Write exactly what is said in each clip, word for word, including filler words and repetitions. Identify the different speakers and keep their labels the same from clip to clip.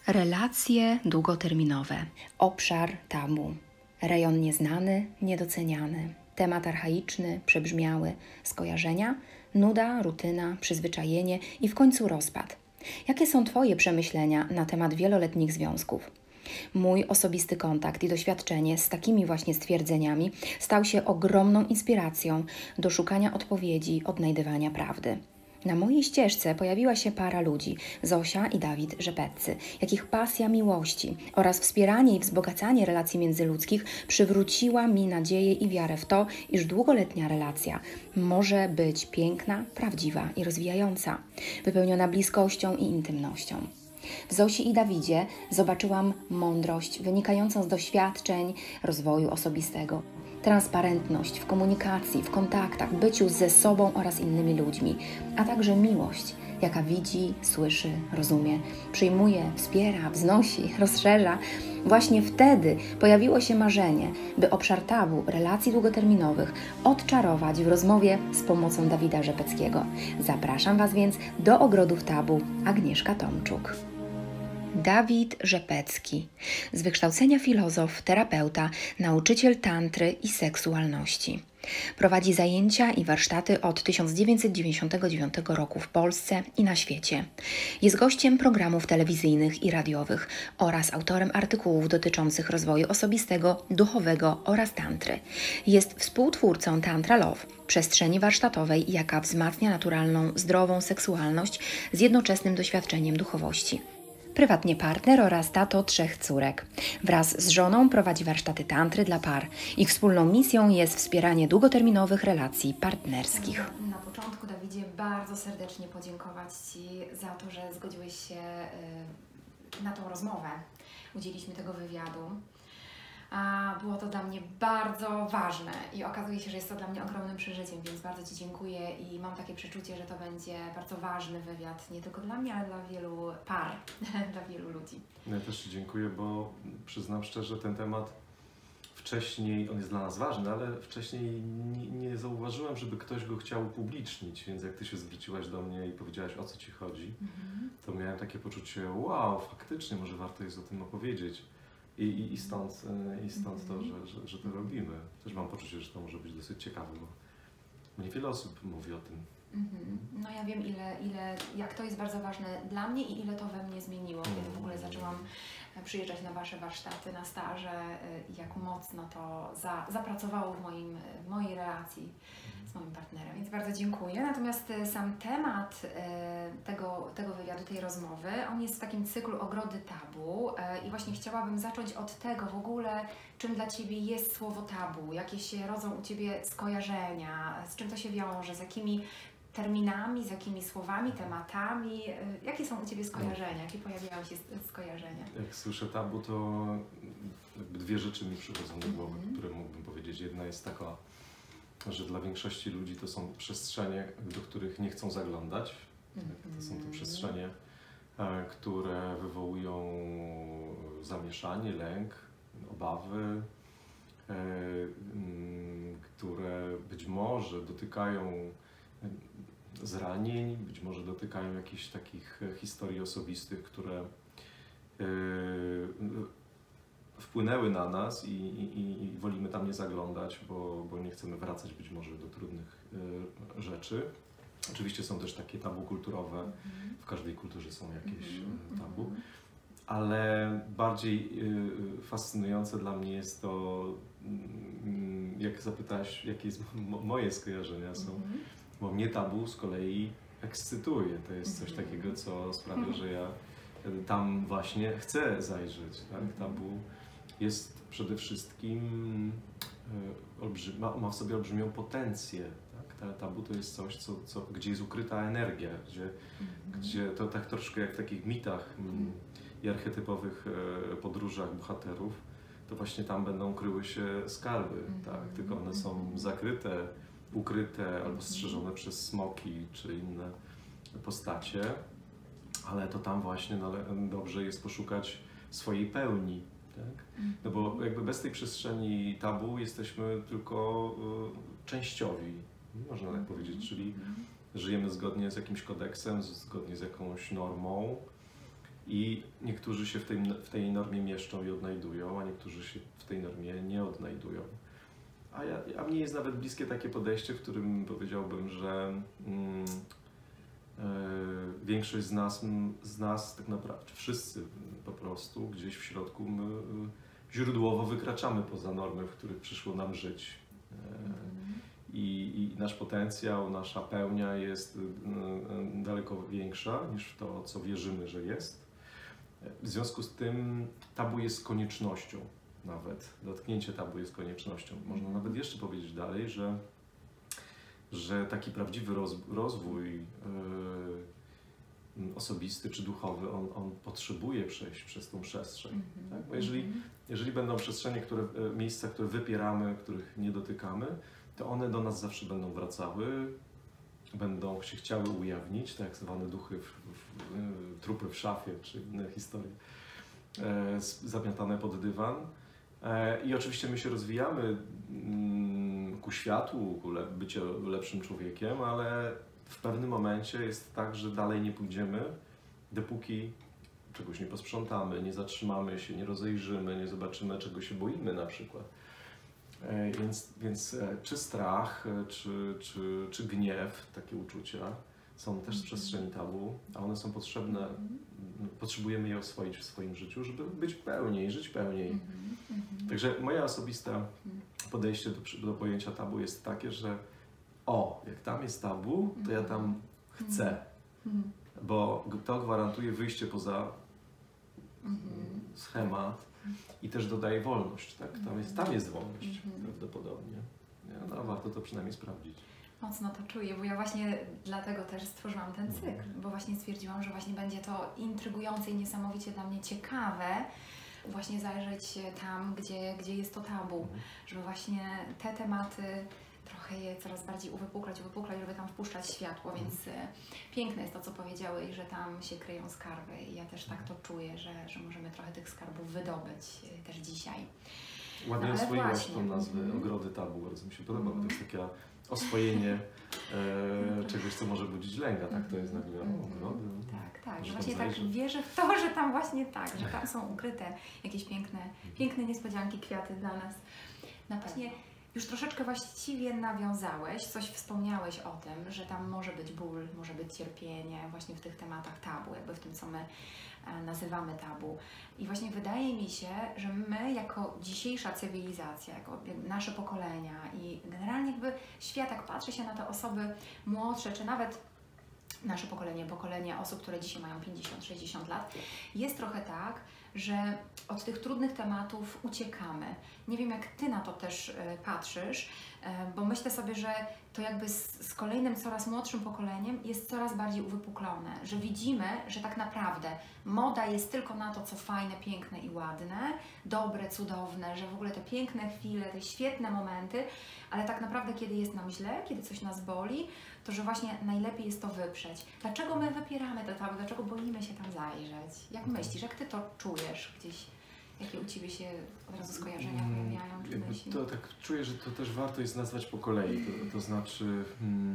Speaker 1: Relacje długoterminowe. Obszar tabu. Rejon nieznany, niedoceniany. Temat archaiczny, przebrzmiały. Skojarzenia, nuda, rutyna, przyzwyczajenie i w końcu rozpad. Jakie są Twoje przemyślenia na temat wieloletnich związków? Mój osobisty kontakt i doświadczenie z takimi właśnie stwierdzeniami stał się ogromną inspiracją do szukania odpowiedzi, odnajdywania prawdy. Na mojej ścieżce pojawiła się para ludzi, Zosia i Dawid Rzepeccy, jakich pasja miłości oraz wspieranie i wzbogacanie relacji międzyludzkich przywróciła mi nadzieję i wiarę w to, iż długoletnia relacja może być piękna, prawdziwa i rozwijająca, wypełniona bliskością i intymnością. W Zosi i Dawidzie zobaczyłam mądrość wynikającą z doświadczeń rozwoju osobistego, transparentność w komunikacji, w kontaktach, byciu ze sobą oraz innymi ludźmi, a także miłość, jaka widzi, słyszy, rozumie, przyjmuje, wspiera, wznosi, rozszerza. Właśnie wtedy pojawiło się marzenie, by obszar tabu relacji długoterminowych odczarować w rozmowie z pomocą Dawida Rzepeckiego. Zapraszam Was więc do Ogrodów Tabu. Agnieszka Tomczuk. Dawid Rzepecki, z wykształcenia filozof, terapeuta, nauczyciel tantry i seksualności. Prowadzi zajęcia i warsztaty od tysiąc dziewięćset dziewięćdziesiątego dziewiątego roku w Polsce i na świecie. Jest gościem programów telewizyjnych i radiowych oraz autorem artykułów dotyczących rozwoju osobistego, duchowego oraz tantry. Jest współtwórcą Tantra Love, przestrzeni warsztatowej, jaka wzmacnia naturalną, zdrową seksualność z jednoczesnym doświadczeniem duchowości. Prywatnie partner oraz tato trzech córek. Wraz z żoną prowadzi warsztaty tantry dla par. Ich wspólną misją jest wspieranie długoterminowych relacji partnerskich. Na początku, Dawidzie, bardzo serdecznie podziękować Ci za to, że zgodziłeś się na tą rozmowę. Udzieliliśmy tego wywiadu. A było to dla mnie bardzo ważne i okazuje się, że jest to dla mnie ogromnym przeżyciem, więc bardzo Ci dziękuję i mam takie przeczucie, że to będzie bardzo ważny wywiad, nie tylko dla mnie, ale dla wielu par, dla wielu ludzi.
Speaker 2: Ja też Ci dziękuję, bo przyznam szczerze, ten temat wcześniej, on jest dla nas ważny, ale wcześniej nie, nie zauważyłem, żeby ktoś go chciał upublicznić, więc jak Ty się zwróciłaś do mnie i powiedziałaś, o co Ci chodzi, mhm. to miałem takie poczucie, wow, faktycznie może warto jest o tym opowiedzieć. I, i, i stąd, i stąd to, że, że, że to robimy. Też mam poczucie, że to może być dosyć ciekawe, bo niewiele osób mówi o tym.
Speaker 1: Mm-hmm. No ja wiem, ile, ile, jak to jest bardzo ważne dla mnie i ile to we mnie zmieniło, kiedy w ogóle zaczęłam przyjeżdżać na Wasze warsztaty, na staże i jak mocno to za, zapracowało w, moim, w mojej relacji z moim partnerem, więc bardzo dziękuję. Natomiast sam temat tego, tego wywiadu, tej rozmowy, on jest w takim cyklu Ogrody Tabu i właśnie chciałabym zacząć od tego w ogóle, czym dla Ciebie jest słowo tabu, jakie się rodzą u Ciebie skojarzenia, z czym to się wiąże, z jakimi terminami, z jakimi słowami, tematami, jakie są u Ciebie skojarzenia, jakie pojawiają się skojarzenia?
Speaker 2: Jak słyszę tabu, to jakby dwie rzeczy mi przychodzą do głowy, mm-hmm. które mógłbym powiedzieć. Jedna jest taka, że dla większości ludzi to są przestrzenie, do których nie chcą zaglądać. Mm-hmm. To są te przestrzenie, które wywołują zamieszanie, lęk, obawy, które być może dotykają zranień, być może dotykają jakichś takich historii osobistych, które wpłynęły na nas i, i, i wolimy tam nie zaglądać, bo, bo nie chcemy wracać być może do trudnych rzeczy. Oczywiście są też takie tabu kulturowe, w każdej kulturze są jakieś tabu, ale bardziej fascynujące dla mnie jest to, jak zapytałaś, jakie jest moje skojarzenia są, bo mnie tabu z kolei ekscytuje. To jest coś takiego, co sprawia, że ja tam właśnie chcę zajrzeć. Tak? Tabu jest przede wszystkim, olbrzym, ma, ma w sobie olbrzymią potencję. Tak? Tabu to jest coś, co, co, gdzie jest ukryta energia, gdzie, gdzie to tak troszkę jak w takich mitach i archetypowych podróżach bohaterów, to właśnie tam będą kryły się skarby, tak? Tylko one są zakryte, ukryte albo strzeżone przez smoki czy inne postacie, ale to tam właśnie dobrze jest poszukać swojej pełni. Tak? No bo jakby bez tej przestrzeni tabu jesteśmy tylko y, częściowi, można tak powiedzieć, czyli żyjemy zgodnie z jakimś kodeksem, zgodnie z jakąś normą, I niektórzy się w tej, w tej normie mieszczą i odnajdują, a niektórzy się w tej normie nie odnajdują. A, ja, a mnie jest nawet bliskie takie podejście, w którym powiedziałbym, że mm, e, większość z nas, z nas, tak naprawdę wszyscy po prostu gdzieś w środku my, źródłowo wykraczamy poza normy, w których przyszło nam żyć. E, I, I nasz potencjał, nasza pełnia jest e, daleko większa niż to, co wierzymy, że jest. W związku z tym tabu jest koniecznością nawet. Dotknięcie tabu jest koniecznością. Można nawet jeszcze powiedzieć dalej, że, że taki prawdziwy roz, rozwój yy, osobisty czy duchowy, on, on potrzebuje przejść przez tą przestrzeń. Mm-hmm. Tak? Bo jeżeli, jeżeli będą przestrzenie, które, miejsca, które wypieramy, których nie dotykamy, to one do nas zawsze będą wracały, będą się chciały ujawnić, tak zwane duchy, w, w, w, trupy w szafie, czy inne historie, e, zamiatane pod dywan. E, I oczywiście my się rozwijamy mm, ku światu, ku le, byciu lepszym człowiekiem, ale w pewnym momencie jest tak, że dalej nie pójdziemy, dopóki czegoś nie posprzątamy, nie zatrzymamy się, nie rozejrzymy, nie zobaczymy, czego się boimy na przykład. Więc, więc czy strach, czy, czy, czy gniew, takie uczucia są też z przestrzeni tabu, a one są potrzebne, potrzebujemy je oswoić w swoim życiu, żeby być pełniej, żyć pełniej. Także moje osobiste podejście do, do pojęcia tabu jest takie, że o, jak tam jest tabu, to ja tam chcę, bo to gwarantuje wyjście poza schemat. I też dodaje wolność, tak? Tam jest, tam jest wolność mm-hmm. prawdopodobnie. Ja, no, warto to przynajmniej sprawdzić.
Speaker 1: Mocno to czuję, bo ja właśnie dlatego też stworzyłam ten cykl, bo właśnie stwierdziłam, że właśnie będzie to intrygujące i niesamowicie dla mnie ciekawe właśnie zajrzeć tam, gdzie, gdzie jest to tabu, mm. żeby właśnie te tematy trochę je coraz bardziej uwypuklać, uwypuklać, żeby tam wpuszczać światło, mm. więc piękne jest to, co powiedziałeś, że tam się kryją skarby i ja też tak to czuję, że, że możemy trochę tych skarbów wydobyć też dzisiaj.
Speaker 2: Ładnie no, oswoiłaś tą nazwę mm. Ogrody Tabu, bardzo mi się podoba, mm. bo to jest takie oswojenie e, czegoś, co może budzić lęk, a tak to jest nagle mm. ogrody.
Speaker 1: Tak, tak, że właśnie tak wierzę w to, że tam właśnie tak, że tam są ukryte jakieś piękne, piękne niespodzianki, kwiaty dla nas. No właśnie już troszeczkę właściwie nawiązałeś, coś wspomniałeś o tym, że tam może być ból, może być cierpienie właśnie w tych tematach tabu, jakby w tym, co my nazywamy tabu. I właśnie wydaje mi się, że my jako dzisiejsza cywilizacja, jako nasze pokolenia i generalnie jakby świat, jak patrzy się na te osoby młodsze, czy nawet nasze pokolenie, pokolenie osób, które dzisiaj mają pięćdziesiąt sześćdziesiąt lat, jest trochę tak, że od tych trudnych tematów uciekamy. Nie wiem, jak Ty na to też y, patrzysz, y, bo myślę sobie, że to jakby z, z kolejnym, coraz młodszym pokoleniem jest coraz bardziej uwypuklone, że widzimy, że tak naprawdę moda jest tylko na to, co fajne, piękne i ładne, dobre, cudowne, że w ogóle te piękne chwile, te świetne momenty, ale tak naprawdę, kiedy jest nam źle, kiedy coś nas boli, to że właśnie najlepiej jest to wyprzeć. Dlaczego my wypieramy te tabu? Dlaczego boimy się tam zajrzeć? Jak myślisz, jak Ty to czujesz gdzieś? Jakie u Ciebie się od razu skojarzenia pojawiają? Czy myśli?
Speaker 2: To tak czuję, że to też warto jest nazwać po kolei. To, to znaczy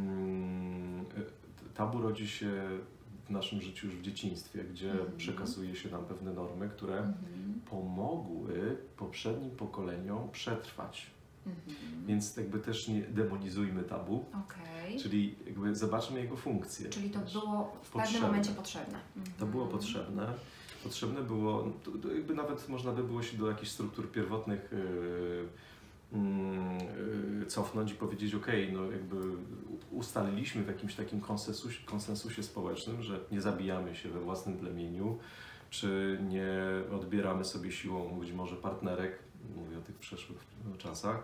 Speaker 2: hmm, tabu rodzi się w naszym życiu już w dzieciństwie, gdzie mm-hmm. przekazuje się nam pewne normy, które mm-hmm. pomogły poprzednim pokoleniom przetrwać. Mm-hmm. Więc jakby też nie demonizujmy tabu, okay. czyli jakby zobaczmy jego funkcję.
Speaker 1: Czyli to było w potrzebne. pewnym momencie potrzebne. Mm-hmm.
Speaker 2: To było potrzebne. Potrzebne było, to, to jakby nawet można by było się do jakichś struktur pierwotnych yy, yy, cofnąć i powiedzieć, ok, no jakby ustaliliśmy w jakimś takim konsensusie, konsensusie społecznym, że nie zabijamy się we własnym plemieniu, czy nie odbieramy sobie siłą być może partnerek, mówię o tych przeszłych czasach,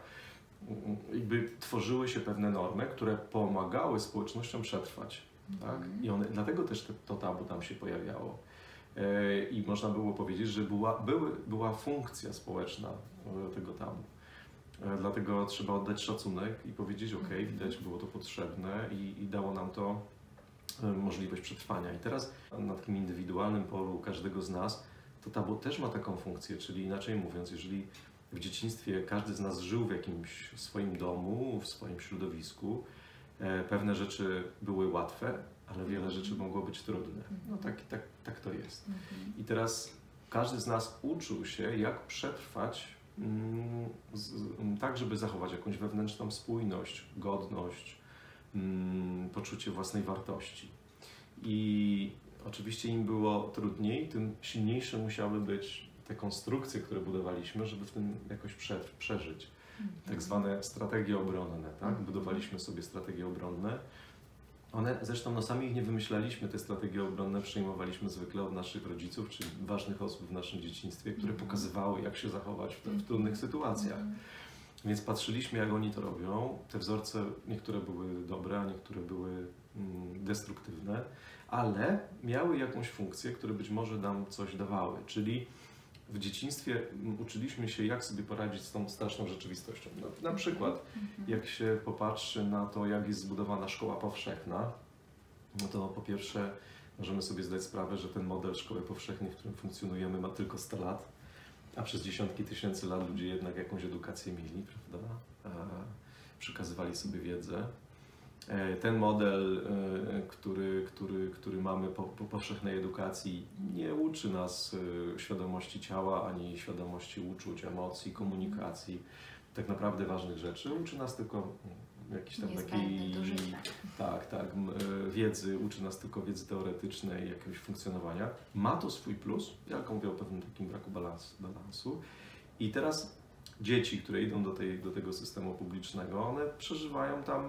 Speaker 2: jakby tworzyły się pewne normy, które pomagały społecznościom przetrwać. Mm-hmm. Tak? I one, dlatego też te, to tabu tam się pojawiało. E, I można było powiedzieć, że była, były, była funkcja społeczna tego tabu. E, dlatego trzeba oddać szacunek i powiedzieć, ok, mm-hmm. widać, było to potrzebne i, i dało nam to e, możliwość przetrwania. I teraz na takim indywidualnym polu każdego z nas to tabu też ma taką funkcję, czyli inaczej mówiąc, jeżeli w dzieciństwie każdy z nas żył w jakimś swoim domu, w swoim środowisku, pewne rzeczy były łatwe, ale wiele rzeczy mogło być trudne. No tak, tak, tak to jest.
Speaker 1: Mhm.
Speaker 2: I teraz każdy z nas uczył się, jak przetrwać mm, z, tak, żeby zachować jakąś wewnętrzną spójność, godność, mm, poczucie własnej wartości. I oczywiście im było trudniej, tym silniejsze musiały być te konstrukcje, które budowaliśmy, żeby w tym jakoś prze, przeżyć. Tak zwane strategie obronne, tak? Budowaliśmy sobie strategie obronne. One, zresztą no sami ich nie wymyślaliśmy, te strategie obronne przyjmowaliśmy zwykle od naszych rodziców, czy ważnych osób w naszym dzieciństwie, które pokazywały, jak się zachować w, w trudnych sytuacjach. Więc patrzyliśmy, jak oni to robią. Te wzorce, niektóre były dobre, a niektóre były mm, destruktywne, ale miały jakąś funkcję, które być może nam coś dawały. Czyli w dzieciństwie uczyliśmy się, jak sobie poradzić z tą straszną rzeczywistością. Na, na przykład, jak się popatrzy na to, jak jest zbudowana szkoła powszechna, no to po pierwsze możemy sobie zdać sprawę, że ten model szkoły powszechnej, w którym funkcjonujemy, ma tylko sto lat, a przez dziesiątki tysięcy lat ludzie jednak jakąś edukację mieli, prawda? E, przekazywali sobie wiedzę. Ten model, który, który, który mamy po, po powszechnej edukacji, nie uczy nas świadomości ciała, ani świadomości uczuć, emocji, komunikacji, tak naprawdę ważnych rzeczy. Uczy nas tylko jakiejś tam takiej, tak, tak, wiedzy, uczy nas tylko wiedzy teoretycznej, jakiegoś funkcjonowania. Ma to swój plus, ja mówię o pewnym takim braku balans, balansu. I teraz dzieci, które idą do, tej, do tego systemu publicznego, one przeżywają tam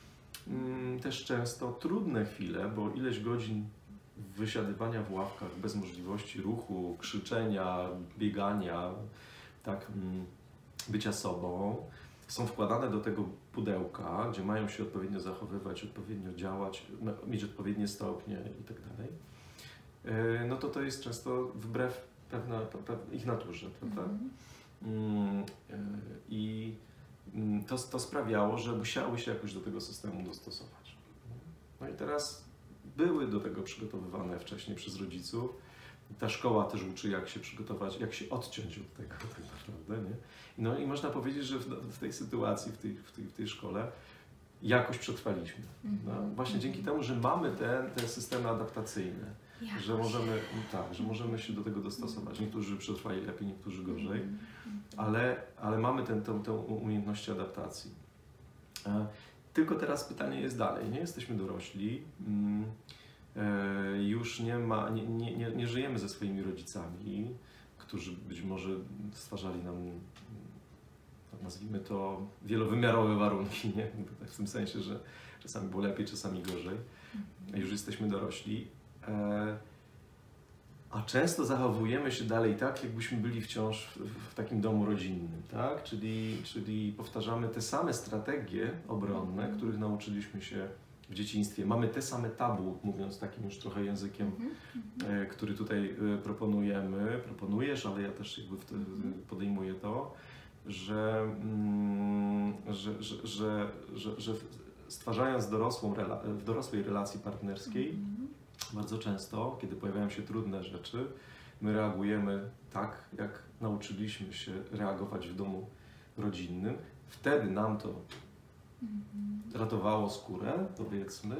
Speaker 2: też często trudne chwile, bo ileś godzin wysiadywania w ławkach bez możliwości ruchu, krzyczenia, biegania, tak, bycia sobą, są wkładane do tego pudełka, gdzie mają się odpowiednio zachowywać, odpowiednio działać, mieć odpowiednie stopnie i tak dalej. No to to jest często wbrew pewna, pewna ich naturze, prawda? Mm. I To, to sprawiało, że musiały się jakoś do tego systemu dostosować. No i teraz były do tego przygotowywane wcześniej przez rodziców. Ta szkoła też uczy, jak się przygotować, jak się odciąć od tego tak naprawdę. Nie? No i można powiedzieć, że w, w tej sytuacji, w tej, w, tej, w tej szkole jakoś przetrwaliśmy. No? Właśnie dzięki temu, że mamy te, te systemy adaptacyjne, jakoś. że możemy, tak, że możemy się do tego dostosować. Niektórzy przetrwali lepiej, niektórzy gorzej. Ale, ale mamy tę, tę, tę umiejętność adaptacji. E, tylko teraz pytanie jest dalej. Nie jesteśmy dorośli, mm, e, już nie, ma, nie, nie, nie, nie żyjemy ze swoimi rodzicami, którzy być może stwarzali nam, nazwijmy to, wielowymiarowe warunki, nie? W tym sensie, że czasami było lepiej, czasami gorzej. Już jesteśmy dorośli. E, A często zachowujemy się dalej tak, jakbyśmy byli wciąż w, w takim domu rodzinnym, tak? Czyli, czyli powtarzamy te same strategie obronne, których nauczyliśmy się w dzieciństwie. Mamy te same tabu, mówiąc takim już trochę językiem, e, który tutaj e, proponujemy, proponujesz, ale ja też jakby wtedy podejmuję to, że, mm, że, że, że, że, że stwarzając dorosłą rela- w dorosłej relacji partnerskiej, bardzo często, kiedy pojawiają się trudne rzeczy, my reagujemy tak, jak nauczyliśmy się reagować w domu rodzinnym. Wtedy nam to ratowało skórę, powiedzmy.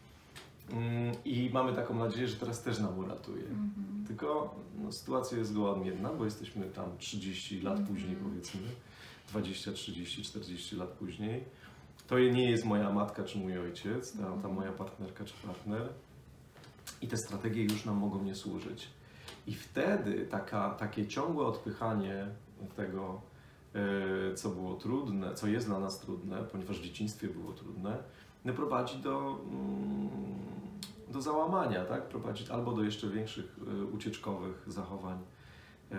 Speaker 2: I mamy taką nadzieję, że teraz też nam uratuje. Mm-hmm. Tylko no, sytuacja jest zgoła odmienna, bo jesteśmy tam trzydzieści lat mm-hmm. później, powiedzmy, dwadzieścia, trzydzieści, czterdzieści lat później. To nie jest moja matka czy mój ojciec, ta, ta moja partnerka czy partner. I te strategie już nam mogą nie służyć. I wtedy taka, takie ciągłe odpychanie tego, yy, co było trudne, co jest dla nas trudne, ponieważ w dzieciństwie było trudne, no prowadzi do, yy, do załamania, tak? Prowadzi albo do jeszcze większych yy, ucieczkowych zachowań, yy,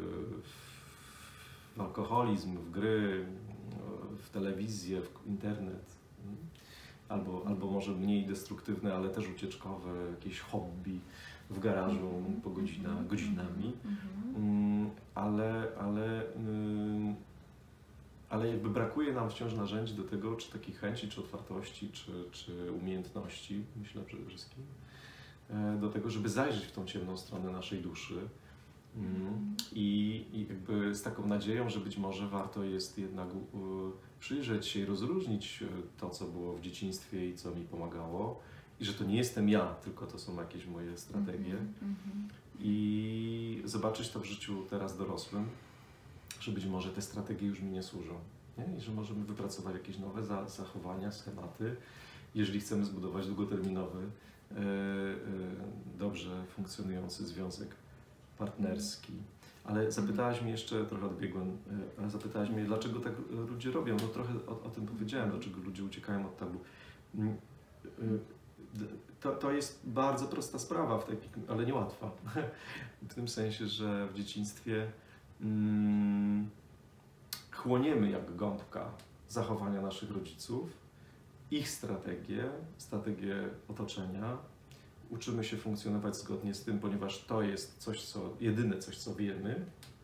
Speaker 2: w alkoholizm, w gry, yy, w telewizję, w internet. Albo, albo może mniej destruktywne, ale też ucieczkowe, jakieś hobby w garażu po godzinach, godzinami. Mm, ale, ale, mm, ale jakby brakuje nam wciąż narzędzi do tego, czy takiej chęci, czy otwartości, czy, czy umiejętności, myślę przede wszystkim, do tego, żeby zajrzeć w tą ciemną stronę naszej duszy. Mm, i, I jakby z taką nadzieją, że być może warto jest jednak przyjrzeć się i rozróżnić to, co było w dzieciństwie i co mi pomagało, i że to nie jestem ja, tylko to są jakieś moje strategie. Mm-hmm. I zobaczyć to w życiu teraz dorosłym, że być może te strategie już mi nie służą. Nie? I że możemy wypracować jakieś nowe za, zachowania, schematy, jeżeli chcemy zbudować długoterminowy, yy, yy, dobrze funkcjonujący związek partnerski. Ale zapytałaś mnie jeszcze, trochę odbiegłem, ale zapytałaś mnie, dlaczego tak ludzie robią. No trochę o, o tym powiedziałem, dlaczego ludzie uciekają od tabu. To, to jest bardzo prosta sprawa, w takim, ale niełatwa. W tym sensie, że w dzieciństwie mm, chłoniemy jak gąbka zachowania naszych rodziców, ich strategie, strategie otoczenia. Uczymy się funkcjonować zgodnie z tym, ponieważ to jest coś, co, jedyne coś, co wiemy.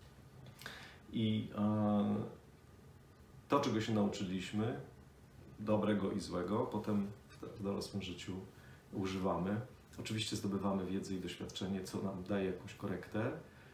Speaker 2: I e, to, czego się nauczyliśmy, dobrego i złego, potem w, w dorosłym życiu używamy. Oczywiście zdobywamy wiedzę i doświadczenie, co nam daje jakąś korektę.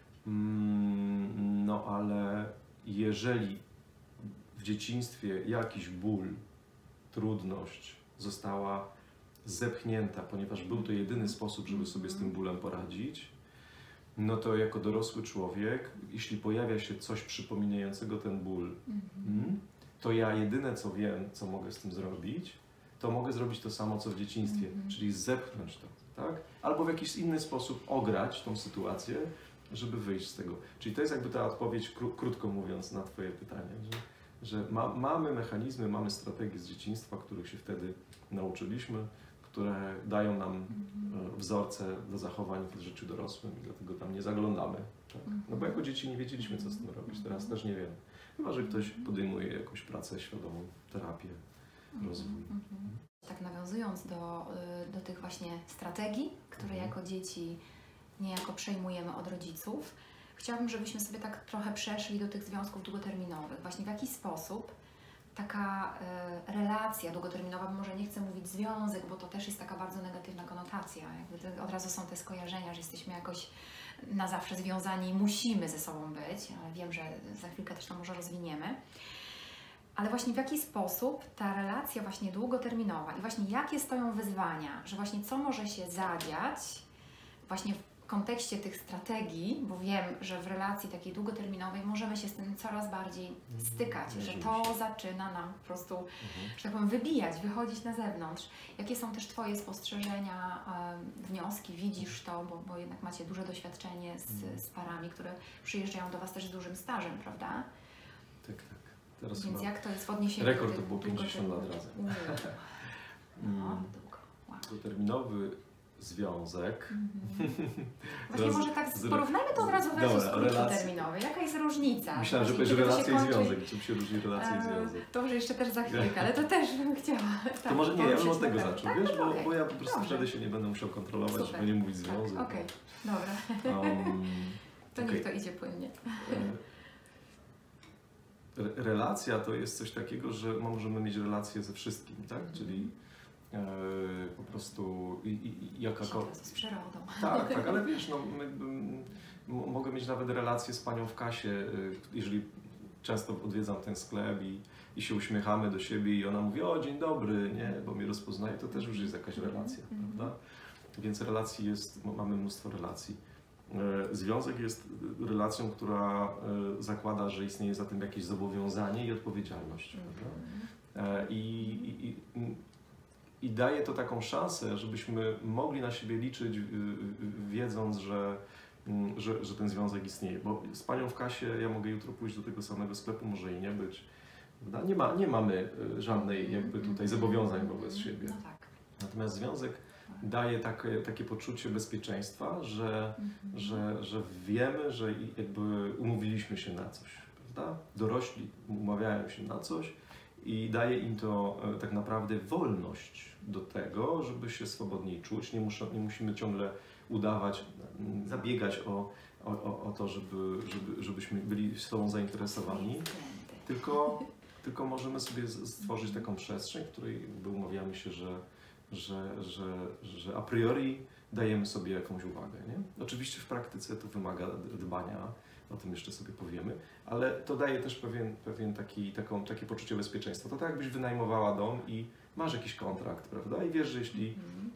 Speaker 2: Mm, no ale jeżeli w dzieciństwie jakiś ból, trudność została zepchnięta, ponieważ był to jedyny sposób, żeby sobie z tym bólem poradzić, no to jako dorosły człowiek, jeśli pojawia się coś przypominającego ten ból, mm-hmm. to ja jedyne co wiem, co mogę z tym zrobić, to mogę zrobić to samo, co w dzieciństwie, mm-hmm. czyli zepchnąć to, tak? Albo w jakiś inny sposób ograć tą sytuację, żeby wyjść z tego. Czyli to jest jakby ta odpowiedź, kró- krótko mówiąc, na Twoje pytanie, że, że ma, mamy mechanizmy, mamy strategie z dzieciństwa, których się wtedy nauczyliśmy, które dają nam wzorce do zachowań w życiu dorosłym i dlatego tam nie zaglądamy. Tak? No bo jako dzieci nie wiedzieliśmy, co z tym robić, teraz też nie wiemy. Chyba że ktoś podejmuje jakąś pracę świadomą, terapię, rozwój.
Speaker 1: Tak nawiązując do, do tych właśnie strategii, które mhm. jako dzieci niejako przejmujemy od rodziców, chciałabym, żebyśmy sobie tak trochę przeszli do tych związków długoterminowych. Właśnie w jaki sposób taka y, relacja długoterminowa, może nie chcę mówić związek, bo to też jest taka bardzo negatywna konotacja. Jakby od razu są te skojarzenia, że jesteśmy jakoś na zawsze związani i musimy ze sobą być, ale wiem, że za chwilkę też to może rozwiniemy. Ale właśnie w jaki sposób ta relacja właśnie długoterminowa i właśnie jakie stoją wyzwania, że właśnie co może się zadziać właśnie w kontekście tych strategii, bo wiem, że w relacji takiej długoterminowej możemy się z tym coraz bardziej stykać, mm, że to zaczyna nam po prostu, mhm. że tak powiem, wybijać, wychodzić na zewnątrz. Jakie są też Twoje spostrzeżenia, e, wnioski, widzisz to, bo, bo jednak macie duże doświadczenie z, mm. z parami, które przyjeżdżają do Was też z dużym stażem, prawda?
Speaker 2: Tak, tak. Teraz
Speaker 1: Więc jak to jest w odniesieniu
Speaker 2: rekord
Speaker 1: do tych
Speaker 2: to było pięćdziesiąt lat razem.
Speaker 1: No, długo. Wow.
Speaker 2: Długoterminowy związek.
Speaker 1: Mm-hmm. Właśnie może tak porównajmy to od razu versus krótkoterminowy. Jaka jest różnica?
Speaker 2: Myślałem, że to relacje i związek. Czym się różni relacja i związek?
Speaker 1: To może jeszcze też za chwilkę, ale to też bym chciała.
Speaker 2: Tak, to może nie, ja bym od tego zaczął, tak? wiesz, bo, okay. bo ja po prostu
Speaker 1: Dobrze.
Speaker 2: wtedy się nie będę musiał kontrolować, żeby nie mówić związek.
Speaker 1: Tak, okej, okay. Dobra. Um, to okay. niech to idzie płynnie.
Speaker 2: Relacja to jest coś takiego, że możemy mieć relacje ze wszystkim, tak? Czyli e, po prostu i, i, jakakolwiek...
Speaker 1: Z przyrodą.
Speaker 2: Tak, tak, ale wiesz, no, my, m, mogę mieć nawet relacje z panią w kasie, jeżeli często odwiedzam ten sklep i, i się uśmiechamy do siebie i ona mówi: o, dzień dobry, nie, bo mnie rozpoznaje, to też już jest jakaś relacja, mm-hmm. prawda? Więc relacji jest, mamy mnóstwo relacji. Związek jest relacją, która zakłada, że istnieje za tym jakieś zobowiązanie i odpowiedzialność. Mm-hmm. I, i, I daje to taką szansę, żebyśmy mogli na siebie liczyć, wiedząc, że, że, że ten związek istnieje. Bo z panią w kasie ja mogę jutro pójść do tego samego sklepu, może i nie być. Nie, ma, nie mamy żadnej jakby tutaj zobowiązań wobec siebie.
Speaker 1: No tak.
Speaker 2: Natomiast związek daje takie, takie poczucie bezpieczeństwa, że, mm-hmm. że, że wiemy, że jakby umówiliśmy się na coś, prawda? Dorośli umawiają się na coś i daje im to tak naprawdę wolność do tego, żeby się swobodniej czuć. Nie, muszą, nie musimy ciągle udawać, zabiegać o, o, o to, żeby, żeby, żebyśmy byli z Tobą zainteresowani, tylko, tylko możemy sobie stworzyć taką przestrzeń, w której umawiamy się, że Że, że, że a priori dajemy sobie jakąś uwagę. Nie? Oczywiście w praktyce to wymaga dbania, o tym jeszcze sobie powiemy, ale to daje też pewien, pewien taki, taką, takie poczucie bezpieczeństwa. To tak jakbyś wynajmowała dom i masz jakiś kontrakt, prawda? I wiesz, że jeśli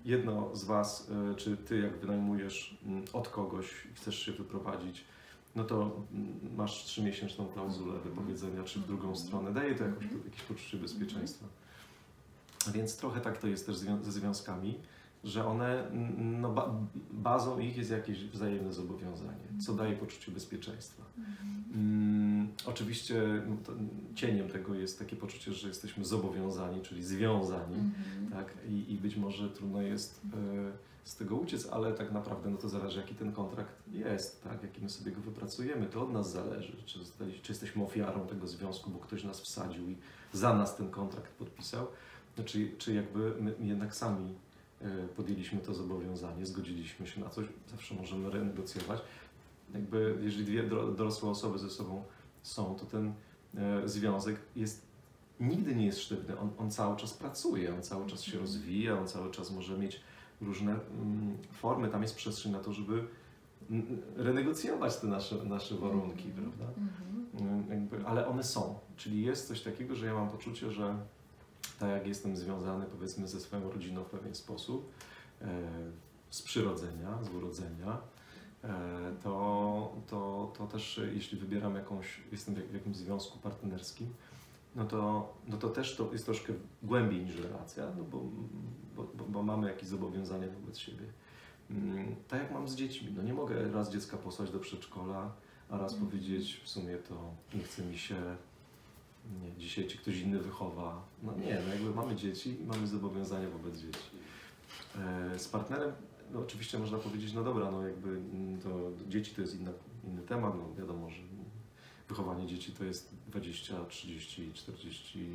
Speaker 2: jedno z Was, czy Ty jak wynajmujesz od kogoś i chcesz się wyprowadzić, no to masz trzymiesięczną klauzulę wypowiedzenia, czy w drugą stronę. Daje to jakoś, jakieś poczucie bezpieczeństwa. Więc trochę tak to jest też ze związkami, że one, no, ba bazą ich jest jakieś wzajemne zobowiązanie, co daje poczucie bezpieczeństwa. Mm, oczywiście no, to, cieniem tego jest takie poczucie, że jesteśmy zobowiązani, czyli związani, mm-hmm. tak? I, I być może trudno jest e, z tego uciec, ale tak naprawdę no to zależy, jaki ten kontrakt jest, tak? Jaki my sobie go wypracujemy, to od nas zależy, czy, zostali, czy jesteśmy ofiarą tego związku, bo ktoś nas wsadził i za nas ten kontrakt podpisał, no, czy, czy jakby my jednak sami podjęliśmy to zobowiązanie, zgodziliśmy się na coś, zawsze możemy renegocjować. Jakby, jeżeli dwie dorosłe osoby ze sobą są, to ten e, związek jest, nigdy nie jest sztywny, on, on cały czas pracuje, on cały czas się rozwija, on cały czas może mieć różne mm, formy, tam jest przestrzeń na to, żeby mm, renegocjować te nasze, nasze warunki, mm-hmm. prawda? Mm-hmm. Jakby, ale one są, czyli jest coś takiego, że ja mam poczucie, że tak jak jestem związany, powiedzmy, ze swoją rodziną w pewien sposób, e, z przyrodzenia, z urodzenia, e, to, to, to też jeśli wybieram jakąś, jestem w jakimś związku partnerskim, no to, no to też to jest troszkę głębiej niż relacja, no bo, bo, bo, bo mamy jakieś zobowiązania wobec siebie. Mm, tak jak mam z dziećmi, no nie mogę raz dziecka posłać do przedszkola, a raz mm. powiedzieć w sumie to nie chce mi się, nie, dzisiaj ci ktoś inny wychowa. No nie, no jakby mamy dzieci i mamy zobowiązania wobec dzieci. E, z partnerem, no oczywiście można powiedzieć, no dobra, no jakby to dzieci to jest inna, inny temat, no wiadomo, że wychowanie dzieci to jest dwadzieścia, trzydzieści, czterdzieści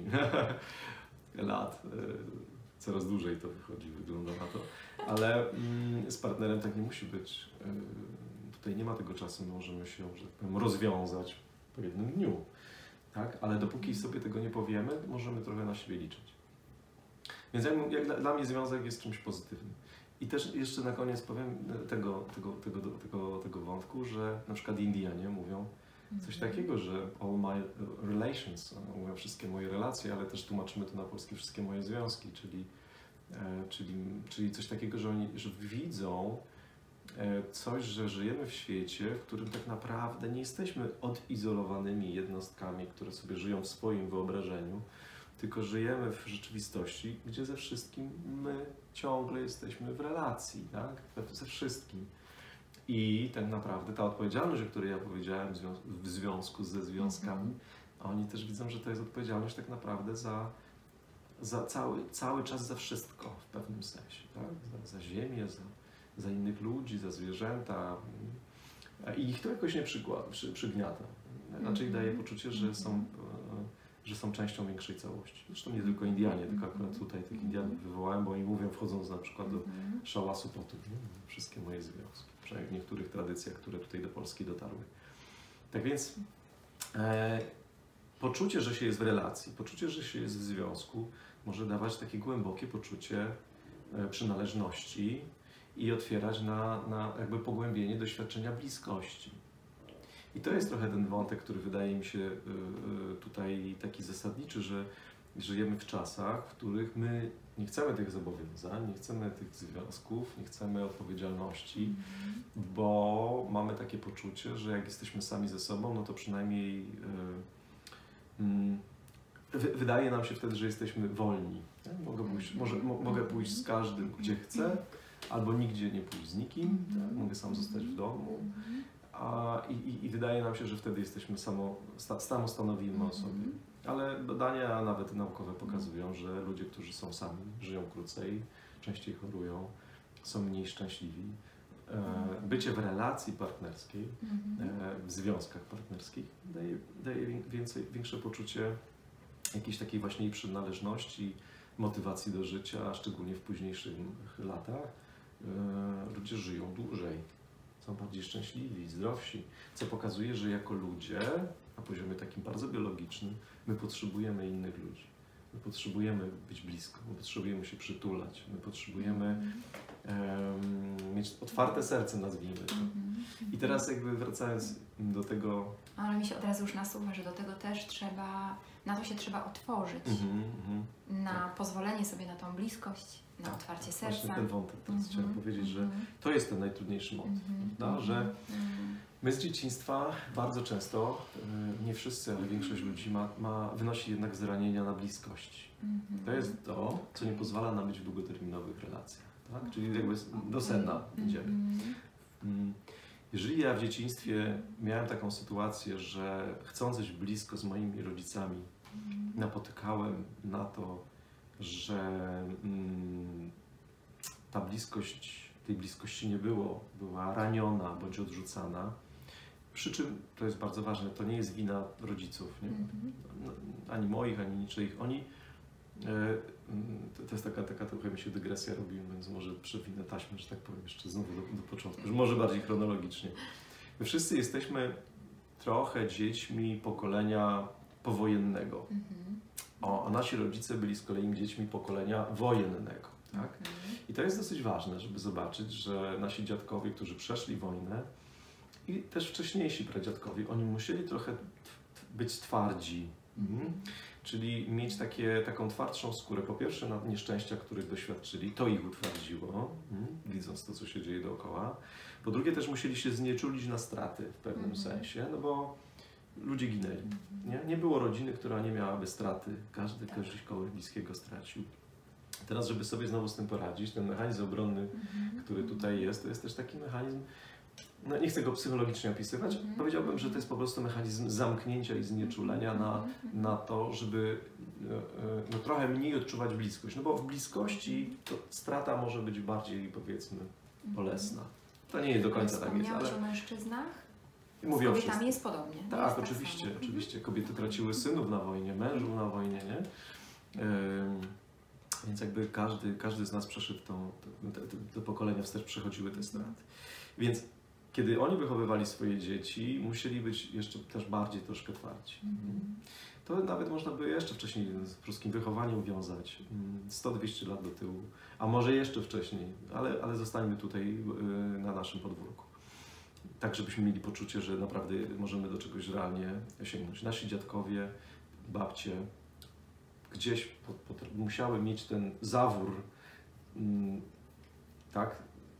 Speaker 2: lat. E, coraz dłużej to wychodzi, wygląda na to. Ale mm, z partnerem tak nie musi być. E, tutaj nie ma tego czasu, my możemy się, że tak powiem, rozwiązać po jednym dniu. Tak? Ale dopóki sobie tego nie powiemy, możemy trochę na siebie liczyć. Więc jak, jak dla, dla mnie związek jest czymś pozytywnym. I też jeszcze na koniec powiem tego, tego, tego, tego, tego wątku, że na przykład Indianie mówią coś takiego, że all my relations, mówią wszystkie moje relacje, ale też tłumaczymy to na polski wszystkie moje związki, czyli, e, czyli, czyli coś takiego, że oni że widzą coś, że żyjemy w świecie, w którym tak naprawdę nie jesteśmy odizolowanymi jednostkami, które sobie żyją w swoim wyobrażeniu, tylko żyjemy w rzeczywistości, gdzie ze wszystkim my ciągle jesteśmy w relacji, tak? Ze wszystkim. I tak naprawdę ta odpowiedzialność, o której ja powiedziałem w związku ze związkami, mm-hmm. oni też widzą, że to jest odpowiedzialność tak naprawdę za, za cały, cały czas za wszystko w pewnym sensie, tak? Za, za ziemię, za za innych ludzi, za zwierzęta i ich to jakoś nie przygła, przy, przygniata. Raczej mm-hmm. daje poczucie, że są, że są częścią większej całości. Zresztą nie tylko Indianie, tylko akurat tutaj tych Indianów wywołałem, bo oni mówią, wchodząc na przykład do szałasu potu, nie? Wszystkie moje związki, przynajmniej w niektórych tradycjach, które tutaj do Polski dotarły. Tak więc e, poczucie, że się jest w relacji, poczucie, że się jest w związku, może dawać takie głębokie poczucie e, przynależności i otwierać na, na jakby pogłębienie doświadczenia bliskości. I to jest trochę ten wątek, który wydaje mi się tutaj taki zasadniczy, że żyjemy w czasach, w których my nie chcemy tych zobowiązań, nie chcemy tych związków, nie chcemy odpowiedzialności, bo mamy takie poczucie, że jak jesteśmy sami ze sobą, no to przynajmniej wydaje nam się wtedy, że jesteśmy wolni. Mogę pójść, może, mogę pójść z każdym, gdzie chcę, albo nigdzie nie pójść z nikim, tak? Mogę sam zostać w domu. A, i, I wydaje nam się, że wtedy jesteśmy samo, sta, samostanowimy o sobie. Ale badania nawet naukowe pokazują, że ludzie, którzy są sami, żyją krócej, częściej chorują, są mniej szczęśliwi. E, bycie w relacji partnerskiej, e, w związkach partnerskich daje, daje więcej, większe poczucie jakiejś takiej właśnie przynależności, motywacji do życia, szczególnie w późniejszych latach. E, ludzie żyją dłużej, są bardziej szczęśliwi, zdrowsi, co pokazuje, że jako ludzie, na poziomie takim bardzo biologicznym, my potrzebujemy innych ludzi. My potrzebujemy być blisko, my potrzebujemy się przytulać, my potrzebujemy um, mieć otwarte serce, nazwijmy to. I teraz jakby wracając do tego...
Speaker 1: Ale mi się od razu już nasuwa, że do tego też trzeba, na to się trzeba otworzyć, mm-hmm, mm-hmm. na tak. pozwolenie sobie na tą bliskość na otwarcie serca.
Speaker 2: Właśnie ten wątek teraz
Speaker 1: mm-hmm.
Speaker 2: chciałem powiedzieć, że
Speaker 1: mm-hmm.
Speaker 2: to jest ten najtrudniejszy motyw,
Speaker 1: mm-hmm.
Speaker 2: prawda? Że
Speaker 1: mm-hmm.
Speaker 2: my z dzieciństwa bardzo często, nie wszyscy, ale większość ludzi ma, ma, wynosi jednak z ranienia na bliskość.
Speaker 1: Mm-hmm.
Speaker 2: To jest to, co nie pozwala nam być w długoterminowych relacjach, tak? Czyli jakby do sedna idziemy. Mm-hmm. Jeżeli ja w dzieciństwie miałem taką sytuację, że chcąc być blisko z moimi rodzicami, napotykałem na to, że mm, ta bliskość, tej bliskości nie było, była raniona bądź odrzucana. Przy czym, to jest bardzo ważne, to nie jest wina rodziców, nie? Mm-hmm. ani moich, ani niczyich. Oni, e, to, to jest taka, taka trochę mi się dygresja robi, więc może przewinę taśmę, że tak powiem, jeszcze znowu do, do początku, że może bardziej chronologicznie. My wszyscy jesteśmy trochę dziećmi pokolenia powojennego. Mm-hmm. O, a nasi rodzice byli z kolei dziećmi pokolenia wojennego. Tak? Mm-hmm. I to jest dosyć ważne, żeby zobaczyć, że nasi dziadkowie, którzy przeszli wojnę i też wcześniejsi pradziadkowie, oni musieli trochę być twardzi. Mm-hmm. Czyli mieć takie, taką twardszą skórę. Po pierwsze na nieszczęścia, których doświadczyli, to ich utwardziło, mm, widząc to, co się dzieje dookoła. Po drugie też musieli się znieczulić na straty w pewnym mm-hmm. sensie, no bo ludzie ginęli. Nie? Nie było rodziny, która nie miałaby straty. Każdy, tak. każdy kogoś bliskiego stracił. Teraz, żeby sobie znowu z tym poradzić, ten mechanizm obronny, mm-hmm. który tutaj jest, to jest też taki mechanizm, no nie chcę go psychologicznie opisywać, mm-hmm. powiedziałbym, że to jest po prostu mechanizm zamknięcia i znieczulenia mm-hmm. na, na to, żeby no, trochę mniej odczuwać bliskość. No bo w bliskości to strata może być bardziej, powiedzmy, bolesna. To nie jest do końca tak jest, ale...
Speaker 1: o mężczyznach?
Speaker 2: Mówię
Speaker 1: z kobietami jest podobnie.
Speaker 2: Tak,
Speaker 1: jest
Speaker 2: oczywiście,
Speaker 1: tak
Speaker 2: oczywiście. Kobiety traciły synów na wojnie, mężów na wojnie, nie? Ym, więc jakby każdy, każdy z nas przeszedł tą, te, te, te pokolenia wstecz przechodziły te straty. Więc kiedy oni wychowywali swoje dzieci, musieli być jeszcze też bardziej troszkę twardzi. Mm. To nawet można by jeszcze wcześniej z pruskim wychowaniem wiązać, sto dwieście lat do tyłu, a może jeszcze wcześniej, ale, ale zostańmy tutaj yy, na naszym podwórku. Tak, żebyśmy mieli poczucie, że naprawdę możemy do czegoś realnie sięgnąć. Nasi dziadkowie, babcie gdzieś pod, pod, musiały mieć ten zawór mm, tak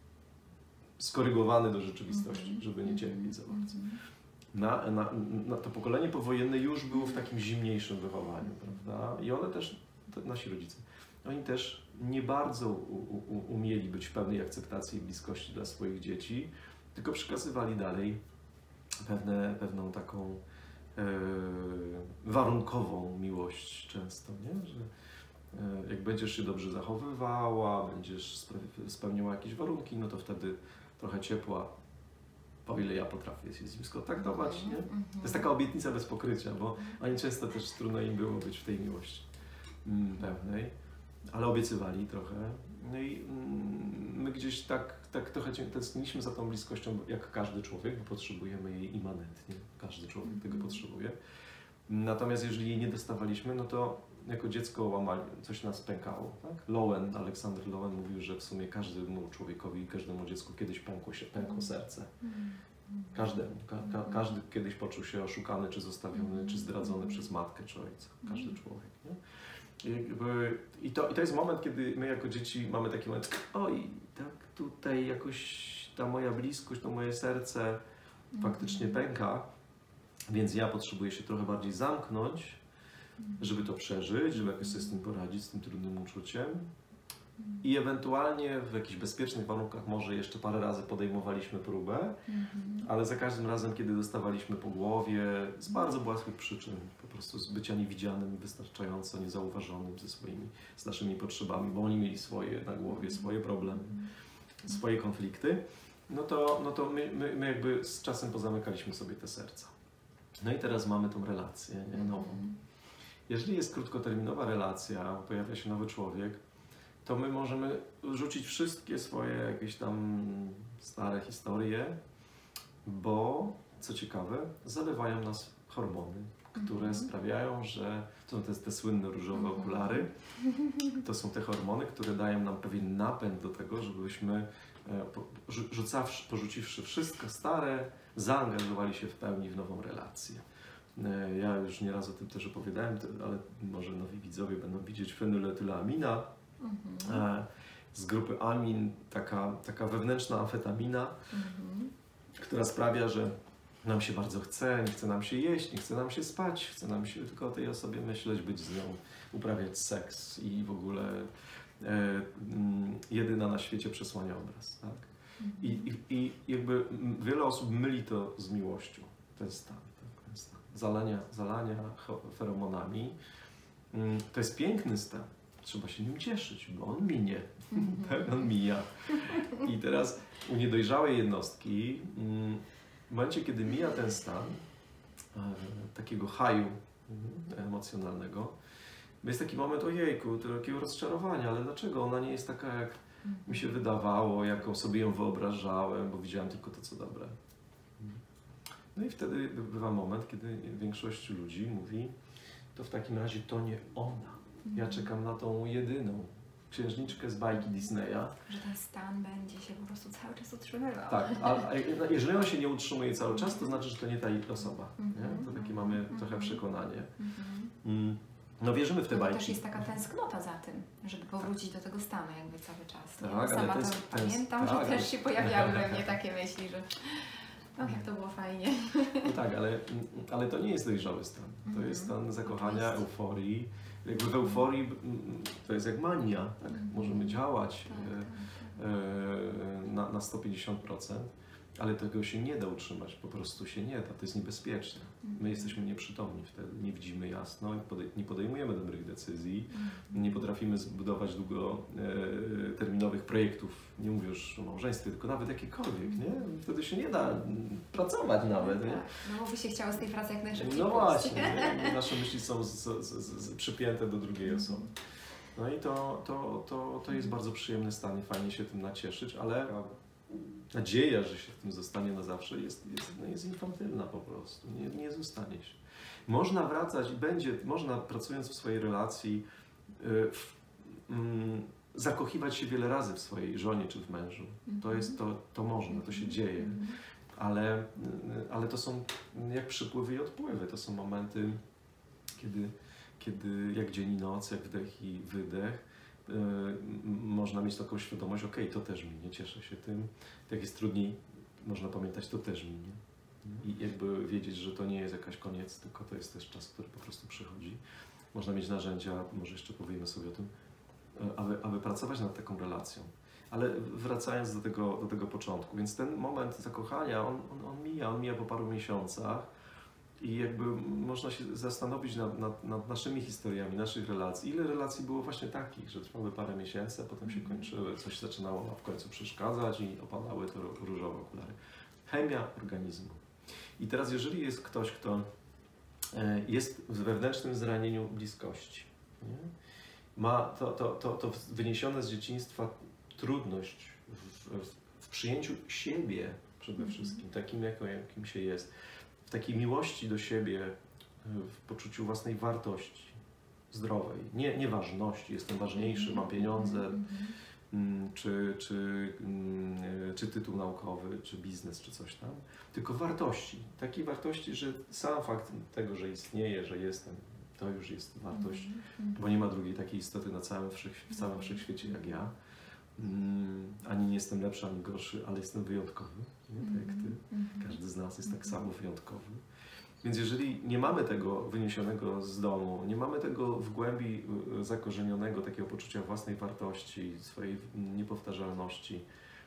Speaker 2: skorygowany do rzeczywistości, żeby nie cierpieć za bardzo. Na, na, na to pokolenie powojenne już było w takim zimniejszym wychowaniu, prawda? I one też, to nasi rodzice, oni też nie bardzo u, u, umieli być w pełnej akceptacji i bliskości dla swoich dzieci, tylko przekazywali dalej pewne, pewną taką e, warunkową miłość często, nie? Że e, jak będziesz się dobrze zachowywała, będziesz spełniała jakieś warunki, no to wtedy trochę ciepła, o ile ja potrafię się z nim skontaktować, nie? To jest taka obietnica bez pokrycia, bo oni często też trudno im było być w tej miłości mm, pewnej, ale obiecywali trochę. No i mm, my gdzieś tak, tak trochę tęskniliśmy za tą bliskością, jak każdy człowiek, bo potrzebujemy jej immanentnie. Każdy człowiek mm. tego potrzebuje. Natomiast jeżeli jej nie dostawaliśmy, no to jako dziecko łamali, coś nas pękało. Tak? Lowen, Aleksander Lowen mówił, że w sumie każdemu człowiekowi, każdemu dziecku kiedyś pękło, się, pękło serce. Każdemu. Ka, ka, każdy kiedyś poczuł się oszukany, czy zostawiony, czy zdradzony przez matkę, czy ojca. Każdy człowiek. Nie? I to, I to jest moment, kiedy my jako dzieci mamy taki moment, oj, tak tutaj jakoś ta moja bliskość, to moje serce faktycznie pęka, więc ja potrzebuję się trochę bardziej zamknąć, żeby to przeżyć, żeby jakoś sobie z tym poradzić, z tym trudnym uczuciem. I ewentualnie w jakichś bezpiecznych warunkach może jeszcze parę razy podejmowaliśmy próbę, mm-hmm. ale za każdym razem, kiedy dostawaliśmy po głowie, z bardzo błahych przyczyn, po prostu z bycia niewidzianym, wystarczająco niezauważonym ze swoimi, z naszymi potrzebami, bo oni mieli swoje na głowie, swoje problemy, mm-hmm. swoje konflikty, no to, no to my, my, my jakby z czasem pozamykaliśmy sobie te serca. No i teraz mamy tą relację, nie? Nową. Jeżeli jest krótkoterminowa relacja, pojawia się nowy człowiek, to my możemy rzucić wszystkie swoje jakieś tam stare historie, bo, co ciekawe, zalewają nas hormony, które mm-hmm. sprawiają, że to są te, te słynne różowe mm-hmm. okulary, to są te hormony, które dają nam pewien napęd do tego, żebyśmy rzucawszy, porzuciwszy wszystko stare, zaangażowali się w pełni w nową relację. Ja już nieraz o tym też opowiadałem, ale może nowi widzowie będą widzieć fenyletylamina. Mhm. Z grupy amin, taka, taka wewnętrzna amfetamina, mhm. która sprawia, że nam się bardzo chce, nie chce nam się jeść, nie chce nam się spać, chce nam się tylko o tej osobie myśleć, być z nią, uprawiać seks i w ogóle e, jedyna na świecie przesłania obraz. Tak? Mhm. I, i, I jakby wiele osób myli to z miłością, ten stan, tak? Ten stan. Zalania, zalania feromonami. To jest piękny stan, trzeba się nim cieszyć, bo on minie, mm-hmm. on mija. I teraz u niedojrzałej jednostki, w momencie kiedy mija ten stan e, takiego haju emocjonalnego, jest taki moment, ojejku, takiego rozczarowania, ale dlaczego ona nie jest taka, jak mi się wydawało, jaką sobie ją wyobrażałem, bo widziałem tylko to, co dobre. No i wtedy bywa moment, kiedy większość ludzi mówi, to w takim razie to nie ona. Ja czekam na tą jedyną księżniczkę z bajki Disneya.
Speaker 1: Że ten stan będzie się po prostu cały czas utrzymywał.
Speaker 2: Tak, a, a jeżeli on się nie utrzymuje cały czas, to znaczy, że to nie ta osoba. Nie? To takie mamy trochę przekonanie. No wierzymy w te
Speaker 1: no,
Speaker 2: bajki.
Speaker 1: Też jest taka tęsknota za tym, żeby powrócić do tego stanu jakby cały czas.
Speaker 2: Tak,
Speaker 1: Sama
Speaker 2: ale
Speaker 1: to
Speaker 2: tęsk-
Speaker 1: pamiętam,
Speaker 2: tęsk-
Speaker 1: że
Speaker 2: tak,
Speaker 1: też się pojawiały we mnie takie myśli, że och, jak to było fajnie.
Speaker 2: No tak, ale, ale to nie jest dojrzały stan. To jest stan zakochania, euforii. Jakby w euforii to jest jak mania, tak? Możemy działać na, na sto pięćdziesiąt procent, ale tego się nie da utrzymać, po prostu się nie da, to jest niebezpieczne. My jesteśmy nieprzytomni wtedy, nie widzimy jasno, nie podejmujemy dobrych decyzji, nie potrafimy zbudować długoterminowych projektów, nie mówię już o małżeństwie, tylko nawet jakiekolwiek, nie? Wtedy się nie da pracować nawet, nie?
Speaker 1: No bo by się chciało z tej pracy jak najszybciej
Speaker 2: No właśnie, nie? Nasze myśli są z, z, z, z, przypięte do drugiej osoby. No i to, to, to, to jest bardzo przyjemny stan i fajnie się tym nacieszyć, ale nadzieja, że się w tym zostanie na zawsze jest, jest, no jest infantylna po prostu, nie, nie zostanie się. Można wracać i będzie, można pracując w swojej relacji yy, w, mm, zakochiwać się wiele razy w swojej żonie czy w mężu. To jest to, to można, to się dzieje, ale, ale to są jak przypływy i odpływy, to są momenty, kiedy, kiedy jak dzień i noc, jak wdech i wydech, Yy, można mieć taką świadomość, ok, to też minie, cieszę się tym. Jak jest trudniej, można pamiętać, to też minie. I jakby wiedzieć, że to nie jest jakaś koniec, tylko to jest też czas, który po prostu przychodzi. Można mieć narzędzia, może jeszcze powiemy sobie o tym, aby, aby pracować nad taką relacją. Ale wracając do tego, do tego początku, więc ten moment zakochania, on, on, on mija, on mija po paru miesiącach. I jakby można się zastanowić nad, nad, nad naszymi historiami, naszych relacji. Ile relacji było właśnie takich, że trwały parę miesięcy, a potem się kończyły, coś zaczynało nam w końcu przeszkadzać i opadały te różowe okulary. Chemia organizmu. I teraz jeżeli jest ktoś, kto jest w wewnętrznym zranieniu bliskości, nie? Ma to, to, to, to wyniesione z dzieciństwa trudność w, w, w przyjęciu siebie przede wszystkim, takim jaką, jakim się jest, w takiej miłości do siebie, w poczuciu własnej wartości zdrowej, nie, nie ważności, jestem ważniejszy, mam pieniądze, czy, czy, czy tytuł naukowy, czy biznes, czy coś tam, tylko wartości. Takiej wartości, że sam fakt tego, że istnieję, że jestem, to już jest wartość, bo nie ma drugiej takiej istoty na całym wszech, w całym wszechświecie jak ja. Ani nie jestem lepszy, ani gorszy, ale jestem wyjątkowy, nie? Tak jak ty. Każdy z nas jest tak samo wyjątkowy. Więc jeżeli nie mamy tego wyniesionego z domu, nie mamy tego w głębi zakorzenionego takiego poczucia własnej wartości, swojej niepowtarzalności,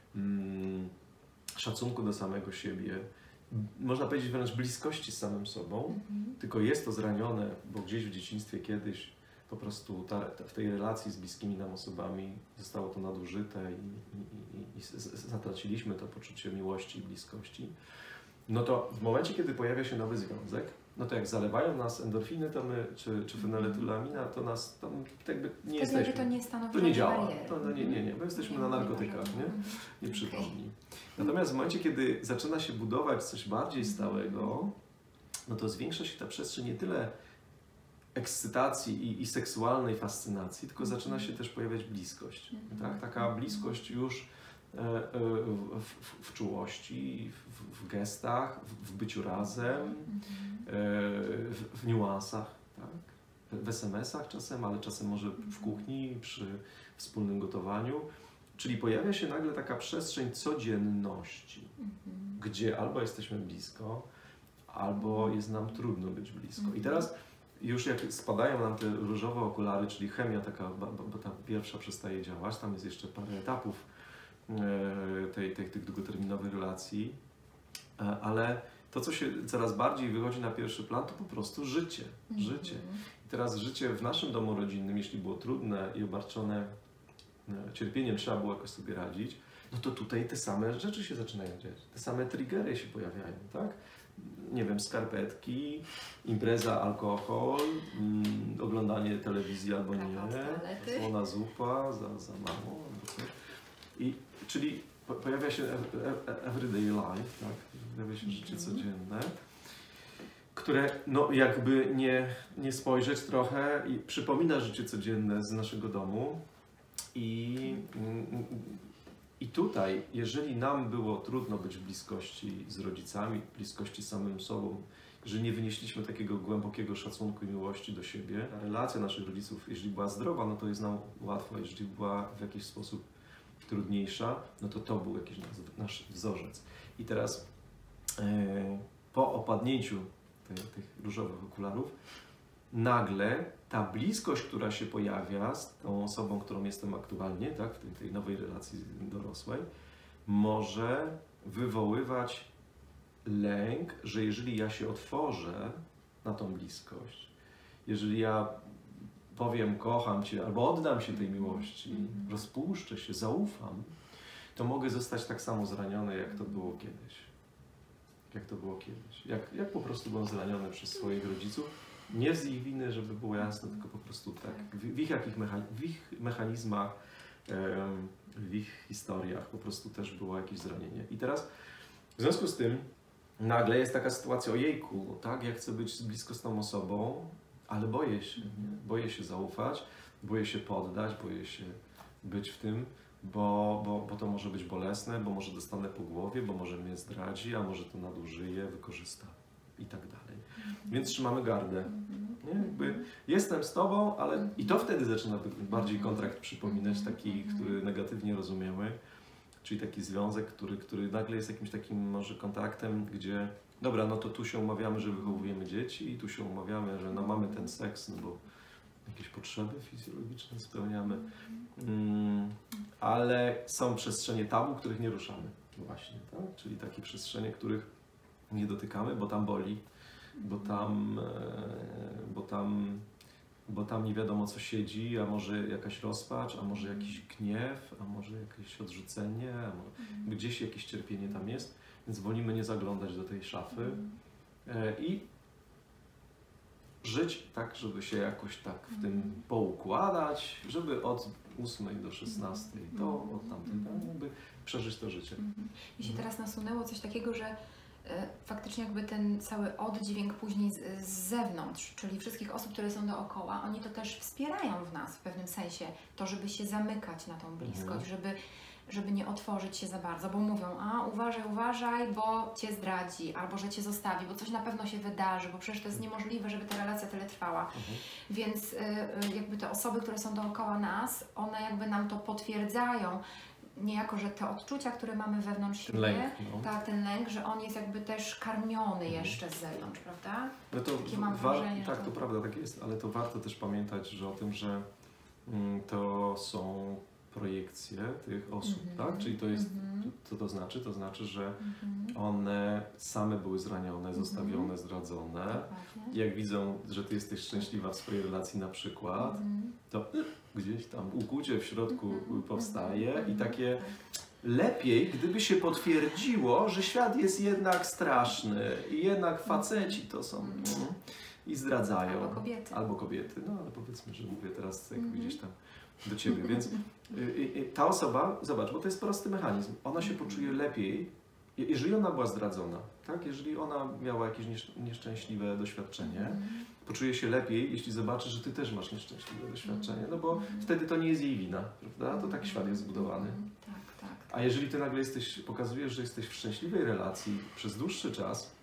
Speaker 2: szacunku do samego siebie, można powiedzieć wręcz bliskości z samym sobą, tylko jest to zranione, bo gdzieś w dzieciństwie kiedyś po prostu ta, ta, w tej relacji z bliskimi nam osobami zostało to nadużyte i, i, i, i zatraciliśmy to poczucie miłości i bliskości. No to w momencie, kiedy pojawia się nowy związek, no to jak zalewają nas endorfiny to my, czy, czy fenyletylamina, to nas tam jakby nie
Speaker 1: Wtedy
Speaker 2: jesteśmy.
Speaker 1: To nie stanowi
Speaker 2: to nie działa.
Speaker 1: bariery.
Speaker 2: To, no nie, nie, nie, bo jesteśmy na narkotykach, nie? Nieprzytomni. Natomiast w momencie, kiedy zaczyna się budować coś bardziej stałego, no to zwiększa się ta przestrzeń nie tyle ekscytacji i, i seksualnej fascynacji, tylko zaczyna się też pojawiać bliskość. Tak? Taka bliskość już e, e, w, w, w czułości, w, w gestach, w, w byciu razem, e, w, w niuansach. Tak? w es em esach czasem, ale czasem może w kuchni, przy wspólnym gotowaniu. Czyli pojawia się nagle taka przestrzeń codzienności, mhm. gdzie albo jesteśmy blisko, albo jest nam trudno być blisko. Mhm. I teraz już jak spadają nam te różowe okulary, czyli chemia taka, bo ta pierwsza przestaje działać, tam jest jeszcze parę etapów tej, tej, tych długoterminowych relacji, ale to, co się coraz bardziej wychodzi na pierwszy plan, to po prostu życie. Mhm. Życie. I teraz życie w naszym domu rodzinnym, jeśli było trudne i obarczone cierpieniem, trzeba było jakoś sobie radzić, no to tutaj te same rzeczy się zaczynają dziać. Te same triggery się pojawiają, tak? Nie wiem, skarpetki, impreza, alkohol, mm, oglądanie telewizji albo nie, słona zupa za, za mało. I, czyli pojawia się everyday life, tak? Pojawia się życie codzienne, które no jakby nie, nie spojrzeć trochę i przypomina życie codzienne z naszego domu. I, I tutaj, jeżeli nam było trudno być w bliskości z rodzicami, w bliskości z samym sobą, że nie wynieśliśmy takiego głębokiego szacunku i miłości do siebie, ta relacja naszych rodziców, jeżeli była zdrowa, no to jest nam łatwo, jeżeli była w jakiś sposób trudniejsza, no to to był jakiś nasz wzorzec. I teraz e, po opadnięciu te, tych różowych okularów, nagle ta bliskość, która się pojawia z tą osobą, którą jestem aktualnie, tak, w tej, tej nowej relacji dorosłej, może wywoływać lęk, że jeżeli ja się otworzę na tą bliskość, jeżeli ja powiem kocham Cię albo oddam się tej miłości, mm-hmm. rozpuszczę się, zaufam, to mogę zostać tak samo zraniony, jak to było kiedyś. Jak to było kiedyś. Jak, jak po prostu byłem zraniony przez swoich rodziców. Nie z ich winy, żeby było jasne, tylko po prostu tak. W, w, ich, jakich mecha, w ich mechanizmach, w ich historiach po prostu też było jakieś zranienie. I teraz w związku z tym nagle jest taka sytuacja, ojejku, tak, ja chcę być blisko z tą osobą, ale boję się, nie? Boję się zaufać, boję się poddać, boję się być w tym, bo, bo, bo to może być bolesne, bo może dostanę po głowie, bo może mnie zdradzi, a może to nadużyje, wykorzysta i tak dalej. Więc trzymamy gardę. Nie? Jakby jestem z Tobą, ale i to wtedy zaczyna bardziej kontrakt przypominać, taki, który negatywnie rozumiemy, czyli taki związek, który, który nagle jest jakimś takim może kontraktem, gdzie dobra, no to tu się umawiamy, że wychowujemy dzieci i tu się umawiamy, że no mamy ten seks, no bo jakieś potrzeby fizjologiczne spełniamy, mm, ale są przestrzenie tabu, których nie ruszamy właśnie, tak? Czyli takie przestrzenie, których nie dotykamy, bo tam boli, bo tam, bo tam, bo tam nie wiadomo co siedzi, a może jakaś rozpacz, a może jakiś gniew, a może jakieś odrzucenie, a może gdzieś jakieś cierpienie tam jest, więc wolimy nie zaglądać do tej szafy i żyć tak, żeby się jakoś tak w tym poukładać, żeby od ósmej do szesnastej to, od tamtej, tak, jakby przeżyć to życie.
Speaker 1: Mi się teraz nasunęło coś takiego, że faktycznie jakby ten cały oddźwięk później z, z zewnątrz, czyli wszystkich osób, które są dookoła, oni to też wspierają w nas w pewnym sensie, to żeby się zamykać na tą bliskość, mhm. żeby, żeby nie otworzyć się za bardzo, bo mówią, a uważaj, uważaj, bo Cię zdradzi, albo że Cię zostawi, bo coś na pewno się wydarzy, bo przecież to jest niemożliwe, żeby ta relacja tyle trwała. Mhm. Więc y, jakby te osoby, które są dookoła nas, one jakby nam to potwierdzają, niejako, że te odczucia, które mamy wewnątrz siebie,
Speaker 2: lęk, no.
Speaker 1: tak, ten lęk, że on jest jakby też karmiony jeszcze z zewnątrz, prawda?
Speaker 2: No to Takie mam wrażenie, tak, to... to prawda, tak jest, ale to warto też pamiętać, że o tym, że mm, to są projekcje tych osób, mm-hmm. tak? Czyli to jest, mm-hmm. co to znaczy? To znaczy, że mm-hmm. one same były zranione, zostawione, mm-hmm. zdradzone. Dokładnie. Jak widzą, że Ty jesteś szczęśliwa w swojej relacji na przykład, mm-hmm. to gdzieś tam ukłucie w środku mm-hmm. powstaje mm-hmm. i takie lepiej, gdyby się potwierdziło, że świat jest jednak straszny i jednak faceci to są mm, i zdradzają.
Speaker 1: Albo kobiety.
Speaker 2: Albo kobiety, no ale powiedzmy, że mówię teraz jakby mm-hmm. gdzieś tam do Ciebie, więc y, y, ta osoba, zobacz, bo to jest prosty mechanizm, ona się poczuje lepiej, jeżeli ona była zdradzona, tak? Jeżeli ona miała jakieś nieszczęśliwe doświadczenie, mm. poczuje się lepiej, jeśli zobaczy, że Ty też masz nieszczęśliwe doświadczenie, no bo mm. wtedy to nie jest jej wina, prawda? To tak świat jest zbudowany.
Speaker 1: Mm. Tak, tak.
Speaker 2: A jeżeli Ty nagle jesteś, pokazujesz, że jesteś w szczęśliwej relacji przez dłuższy czas,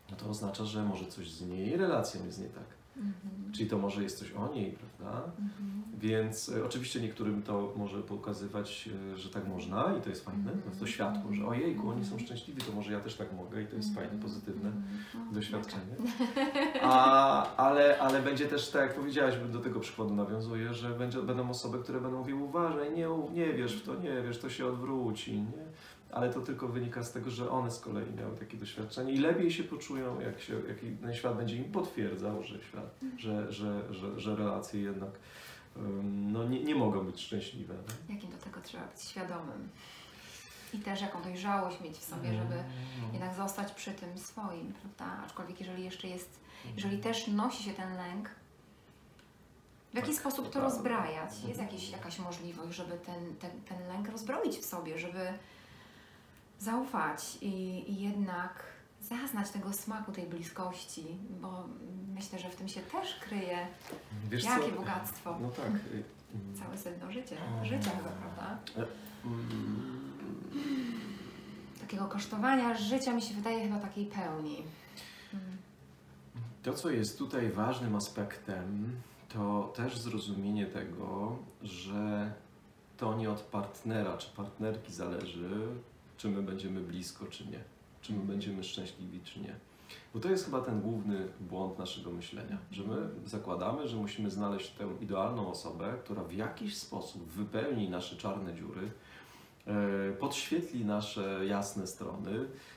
Speaker 2: no to oznacza, że może coś z niej relacją jest nie tak. Mhm. Czyli to może jest coś o niej, prawda? Mhm. Więc e, oczywiście niektórym to może pokazywać, e, że tak można i to jest fajne, mhm. to światło, że ojejku, oni są szczęśliwi, to może ja też tak mogę i to jest fajne, pozytywne mhm. doświadczenie. A, ale, ale będzie też, tak jak powiedziałaś, do tego przykładu nawiązuję, że będzie, będą osoby, które będą mówiły, uważaj, nie, nie wierz w to, nie wiesz, to się odwróci, nie? Ale to tylko wynika z tego, że one z kolei miały takie doświadczenie i lepiej się poczują, jak, się, jak ten świat będzie im potwierdzał, że, świat, że, że, że, że relacje jednak um, no, nie, nie mogą być szczęśliwe. No?
Speaker 1: Jakim do tego trzeba być świadomym. I też jaką dojrzałość mieć w sobie, żeby mm. jednak zostać przy tym swoim, prawda? Aczkolwiek jeżeli jeszcze jest, jeżeli też nosi się ten lęk, w jaki tak, sposób to, to rozbrajać? Jest
Speaker 2: mhm.
Speaker 1: jakiś, jakaś możliwość, żeby ten, ten, ten lęk rozbroić w sobie, żeby zaufać i, i jednak zaznać tego smaku, tej bliskości, bo myślę, że w tym się też kryje
Speaker 2: Wiesz
Speaker 1: jakie
Speaker 2: co?
Speaker 1: bogactwo.
Speaker 2: No tak.
Speaker 1: Całe sedno życia, życia chyba, prawda? Takiego kosztowania życia mi się wydaje chyba takiej pełni.
Speaker 2: To, co jest tutaj ważnym aspektem, to też zrozumienie tego, że to nie od partnera czy partnerki zależy, czy my będziemy blisko, czy nie. Czy my będziemy szczęśliwi, czy nie. Bo to jest chyba ten główny błąd naszego myślenia, że my zakładamy, że musimy znaleźć tę idealną osobę, która w jakiś sposób wypełni nasze czarne dziury, podświetli nasze jasne strony,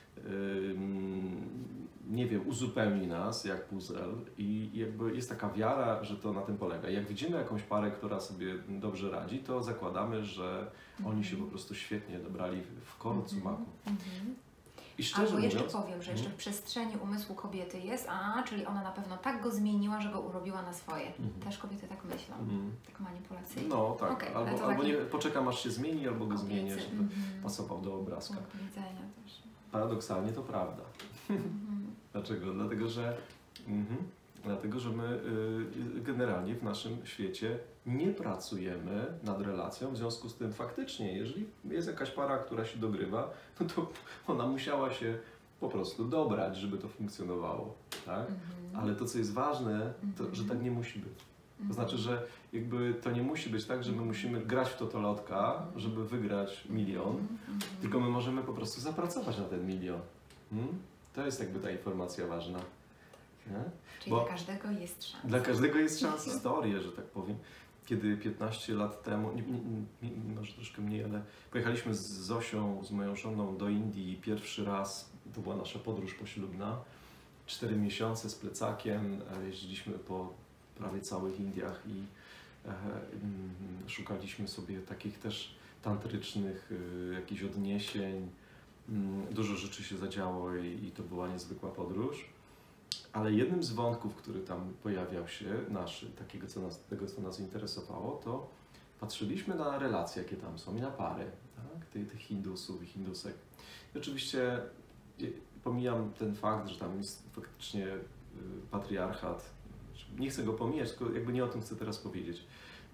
Speaker 2: nie wiem, uzupełni nas jak puzzle i jakby jest taka wiara, że to na tym polega. Jak widzimy jakąś parę, która sobie dobrze radzi, to zakładamy, że oni się po prostu świetnie dobrali w korcu maku. I szczerze
Speaker 1: Albo jeszcze
Speaker 2: mówiąc,
Speaker 1: powiem, że jeszcze w przestrzeni umysłu kobiety jest, a, czyli ona na pewno tak go zmieniła, że go urobiła na swoje. Mm. Też kobiety tak myślą, mm. tak manipulacyjnie.
Speaker 2: No tak, okay, albo, albo
Speaker 1: taki...
Speaker 2: nie, poczekam aż się zmieni, albo go zmienię, żeby mm -hmm. pasował do obrazka.
Speaker 1: Punkt widzenia też.
Speaker 2: Paradoksalnie to prawda. Mm -hmm. Dlaczego? Dlatego, że mm -hmm. Dlatego, że my y, generalnie w naszym świecie nie pracujemy nad relacją, w związku z tym faktycznie, jeżeli jest jakaś para, która się dogrywa, no to ona musiała się po prostu dobrać, żeby to funkcjonowało, tak? Mm-hmm. Ale to, co jest ważne, to, mm-hmm. że tak nie musi być. To mm-hmm. znaczy, że jakby to nie musi być tak, że my musimy grać w totolotka, żeby wygrać milion, mm-hmm. tylko my możemy po prostu zapracować na ten milion. Hmm? To jest jakby ta informacja ważna. Nie?
Speaker 1: Czyli Bo dla każdego jest szansa.
Speaker 2: Dla każdego jest szansa. Historię, że tak powiem. Kiedy piętnaście lat temu, nie, nie, nie, może troszkę mniej, ale pojechaliśmy z Zosią, z moją żoną do Indii pierwszy raz, to była nasza podróż poślubna, cztery miesiące z plecakiem, jeździliśmy po prawie całych Indiach i e, mm, szukaliśmy sobie takich też tantrycznych e, jakichś odniesień. Mm, dużo rzeczy się zadziało i, i to była niezwykła podróż. Ale jednym z wątków, który tam pojawiał się, nasz, takiego, co nas, tego, co nas interesowało, to patrzyliśmy na relacje, jakie tam są i na pary, tak? tych, tych Hindusów i Hindusek. I oczywiście pomijam ten fakt, że tam jest faktycznie patriarchat, nie chcę go pomijać, tylko jakby nie o tym chcę teraz powiedzieć,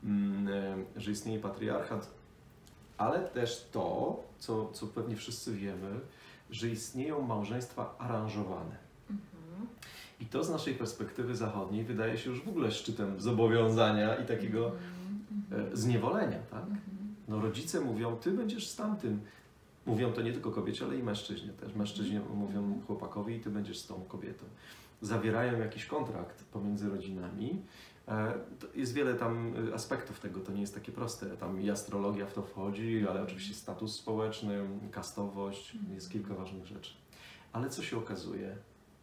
Speaker 2: że istnieje patriarchat, ale też to, co, co pewnie wszyscy wiemy, że istnieją małżeństwa aranżowane. I to z naszej perspektywy zachodniej wydaje się już w ogóle szczytem zobowiązania i takiego mm-hmm. zniewolenia, tak? Mm-hmm. No rodzice mówią, ty będziesz z tamtym. Mówią to nie tylko kobiecie, ale i mężczyźnie też. Mężczyźni mm-hmm. mówią chłopakowi, ty będziesz z tą kobietą. Zawierają jakiś kontrakt pomiędzy rodzinami. Jest wiele tam aspektów tego, to nie jest takie proste. Tam i astrologia w to wchodzi, ale oczywiście status społeczny, kastowość, mm-hmm. jest kilka ważnych rzeczy. Ale co się okazuje?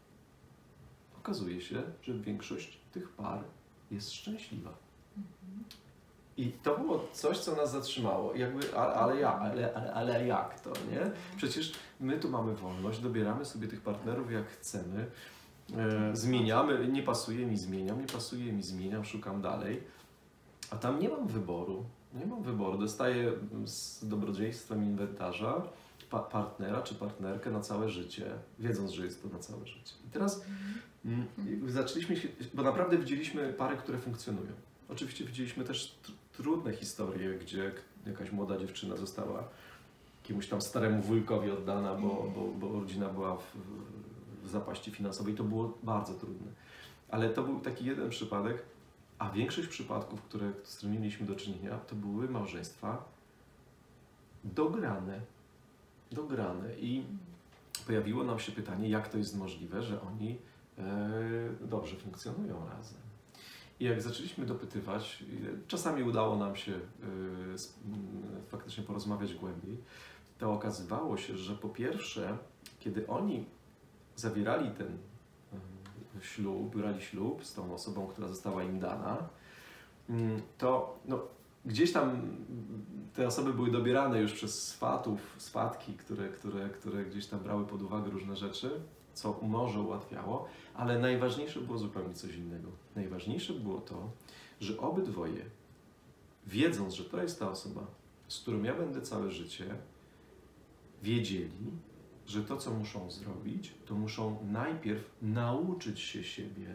Speaker 2: Okazuje się, że większość tych par jest szczęśliwa. Mhm. I to było coś, co nas zatrzymało. Jakby, ale, ale, ja, ale, ale, ale jak to, nie? Przecież my tu mamy wolność, dobieramy sobie tych partnerów jak chcemy, e, zmieniamy, nie pasuje mi, zmieniam, nie pasuje mi, zmieniam, szukam dalej. A tam nie mam wyboru. Nie mam wyboru. Dostaję z dobrodziejstwem inwentarza pa partnera czy partnerkę na całe życie, wiedząc, że jest to na całe życie. I teraz mm, zaczęliśmy się, bo naprawdę widzieliśmy pary, które funkcjonują. Oczywiście widzieliśmy też trudne historie, gdzie jakaś młoda dziewczyna została jakiemuś tam staremu wujkowi oddana, bo, bo, bo rodzina była w, w w zapaści finansowej. To było bardzo trudne. Ale to był taki jeden przypadek, a większość przypadków, które, z którymi mieliśmy do czynienia, to były małżeństwa dograne. Dograne. I pojawiło nam się pytanie, jak to jest możliwe, że oni e, dobrze funkcjonują razem. I jak zaczęliśmy dopytywać, czasami udało nam się y, faktycznie porozmawiać głębiej, to okazywało się, że po pierwsze, kiedy oni zawierali ten y, ślub, brali ślub z tą osobą, która została im dana, y, to no, gdzieś tam te osoby były dobierane już przez swatów, swatki, które, które, które gdzieś tam brały pod uwagę różne rzeczy, co może ułatwiało, ale najważniejsze było zupełnie coś innego. Najważniejsze było to, że obydwoje, wiedząc, że to jest ta osoba, z którą ja będę całe życie, wiedzieli, że to, co muszą zrobić, to muszą najpierw nauczyć się siebie,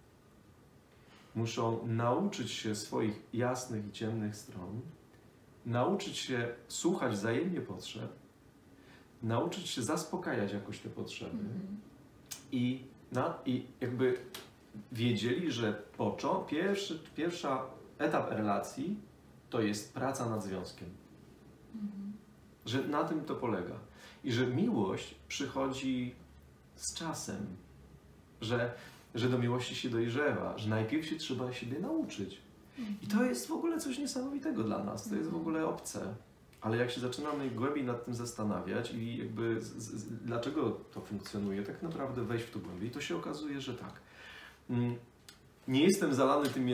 Speaker 2: muszą nauczyć się swoich jasnych i ciemnych stron, nauczyć się słuchać wzajemnie potrzeb, nauczyć się zaspokajać jakoś te potrzeby. Mm-hmm. I, na, I jakby wiedzieli, że poczo- pierwszy, pierwsza etap relacji to jest praca nad związkiem. Mhm. Że na tym to polega. I że miłość przychodzi z czasem. Że, że do miłości się dojrzewa. Że najpierw się trzeba siebie nauczyć. Mhm. I to jest w ogóle coś niesamowitego dla nas. To jest w ogóle obce. Ale jak się zaczynamy głębiej nad tym zastanawiać i jakby z, z, dlaczego to funkcjonuje, tak naprawdę wejść w to głębiej, to się okazuje, że tak. Nie jestem zalany tymi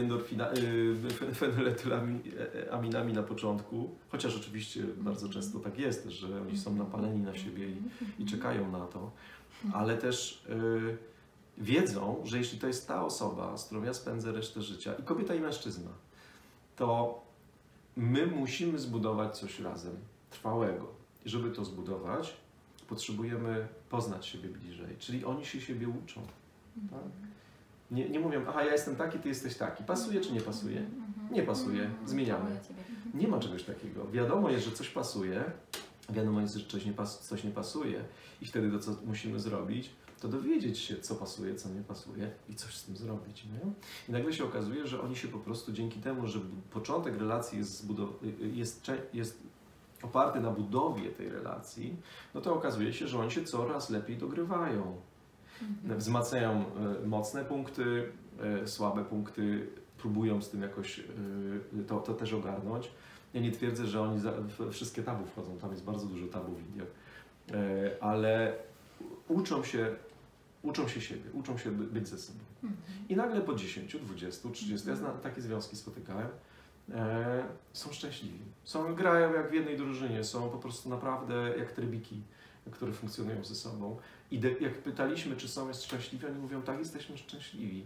Speaker 2: fenyletylaminami na początku, chociaż oczywiście bardzo często tak jest, że oni są napaleni na siebie i, i czekają na to, ale też yy, wiedzą, że jeśli to jest ta osoba, z którą ja spędzę resztę życia, i kobieta i mężczyzna, to my musimy zbudować coś razem, trwałego. I żeby to zbudować, potrzebujemy poznać siebie bliżej, czyli oni się siebie uczą. Tak? Nie, nie mówią, aha, ja jestem taki, ty jesteś taki. Pasuje czy nie pasuje? Nie pasuje, zmieniamy. Nie ma czegoś takiego. Wiadomo jest, że coś pasuje, wiadomo jest, że coś nie, pas, coś nie pasuje i wtedy to, co musimy zrobić, to dowiedzieć się, co pasuje, co nie pasuje i coś z tym zrobić. Nie? I nagle się okazuje, że oni się po prostu dzięki temu, że początek relacji jest, jest, jest oparty na budowie tej relacji, no to okazuje się, że oni się coraz lepiej dogrywają. Mhm. Wzmacniają mocne punkty, słabe punkty, próbują z tym jakoś to, to też ogarnąć. Ja nie twierdzę, że oni za, wszystkie tabu wchodzą, tam jest bardzo dużo tabu w Indiach, ale uczą się, uczą się siebie, uczą się by, być ze sobą. Mhm. I nagle po dziesięciu, dwudziestu, trzydziestu, ja znam, takie związki spotykałem, e, są szczęśliwi. Są, grają jak w jednej drużynie, są po prostu naprawdę jak trybiki, które funkcjonują ze sobą. I de, jak pytaliśmy, czy są jest szczęśliwi, oni mówią, tak, jesteśmy szczęśliwi.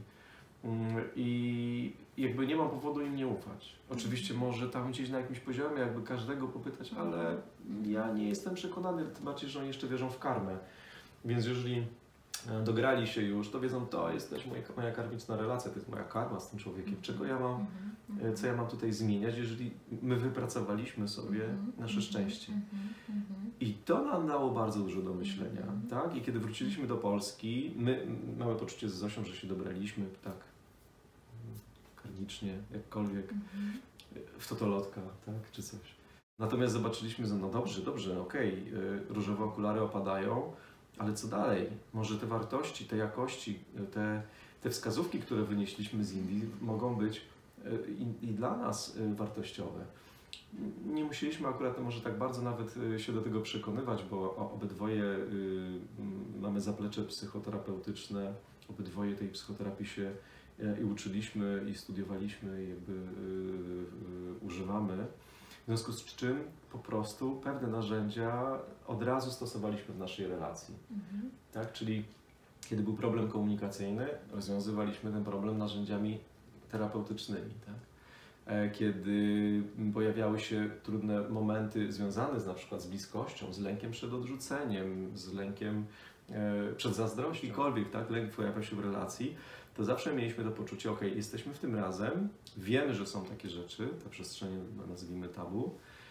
Speaker 2: I jakby nie mam powodu im nie ufać. Oczywiście może tam gdzieś na jakimś poziomie jakby każdego popytać, ale ja nie jestem przekonany, tym bardziej, że oni jeszcze wierzą w karmę. Więc jeżeli dograli się już, to wiedzą, to jest też moja, moja karmiczna relacja, to jest moja karma z tym człowiekiem. Czego ja mam, co ja mam tutaj zmieniać, jeżeli my wypracowaliśmy sobie nasze szczęście. I to nam dało bardzo dużo do myślenia, tak? I kiedy wróciliśmy do Polski, my mamy poczucie z Zosią, że się dobraliśmy, tak, karmicznie, jakkolwiek, w totolotka, tak, czy coś. Natomiast zobaczyliśmy, że no dobrze, dobrze, okej, okay, różowe okulary opadają, ale co dalej? Może te wartości, te jakości, te, te wskazówki, które wynieśliśmy z Indii, mogą być i, i dla nas wartościowe. Nie musieliśmy akurat może tak bardzo nawet się do tego przekonywać, bo obydwoje y, mamy zaplecze psychoterapeutyczne, obydwoje tej psychoterapii się i uczyliśmy, i studiowaliśmy, i jakby y, y, używamy. W związku z czym po prostu pewne narzędzia od razu stosowaliśmy w naszej relacji. Mhm. Tak? Czyli kiedy był problem komunikacyjny, rozwiązywaliśmy ten problem narzędziami terapeutycznymi. Tak? Kiedy pojawiały się trudne momenty związane z, na przykład z bliskością, z lękiem przed odrzuceniem, z lękiem e, przed zazdrością, jakikolwiek, tak? Lęk pojawiał się w relacji, to zawsze mieliśmy to poczucie, ok, jesteśmy w tym razem, wiemy, że są takie rzeczy, te przestrzenie nazwijmy tabu,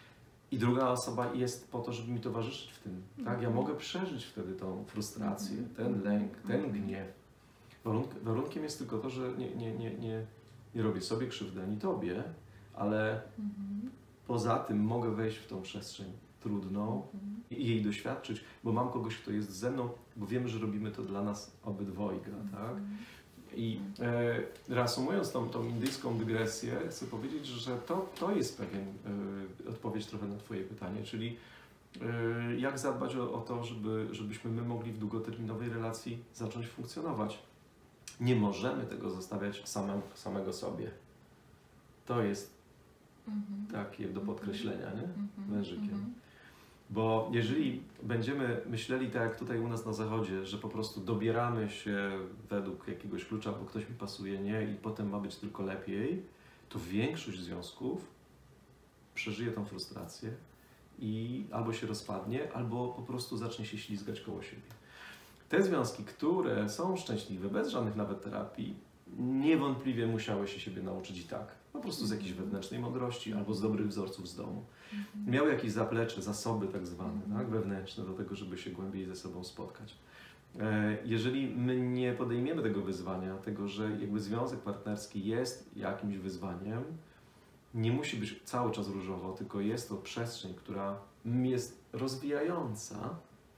Speaker 2: I druga osoba jest po to, żeby mi towarzyszyć w tym. Tak? Ja mogę przeżyć wtedy tą frustrację, ten lęk, ten gniew. Warunk, warunkiem jest tylko to, że nie, nie, nie, nie, nie robię sobie krzywdy ani tobie, ale poza tym mogę wejść w tą przestrzeń trudną i jej doświadczyć, bo mam kogoś, kto jest ze mną, bo wiemy, że robimy to dla nas obydwojga, tak? I e, reasumując tą, tą indyjską dygresję, chcę powiedzieć, że to, to jest pewien e, odpowiedź trochę na twoje pytanie, czyli e, jak zadbać o, o to, żeby, żebyśmy my mogli w długoterminowej relacji zacząć funkcjonować. Nie możemy tego zostawiać samym, samego sobie. To jest takie do podkreślenia, nie? Wężykiem. Bo jeżeli będziemy myśleli tak jak tutaj u nas na zachodzie, że po prostu dobieramy się według jakiegoś klucza, bo ktoś mi pasuje, nie, i potem ma być tylko lepiej, to większość związków przeżyje tą frustrację i albo się rozpadnie, albo po prostu zacznie się ślizgać koło siebie. Te związki, które są szczęśliwe, bez żadnych nawet terapii, niewątpliwie musiały się siebie nauczyć i tak. Po prostu z jakiejś wewnętrznej mądrości albo z dobrych wzorców z domu. Miały jakieś zaplecze, zasoby tak zwane, tak, wewnętrzne do tego, żeby się głębiej ze sobą spotkać. Jeżeli my nie podejmiemy tego wyzwania, tego, że jakby związek partnerski jest jakimś wyzwaniem, nie musi być cały czas różowo, tylko jest to przestrzeń, która jest rozwijająca,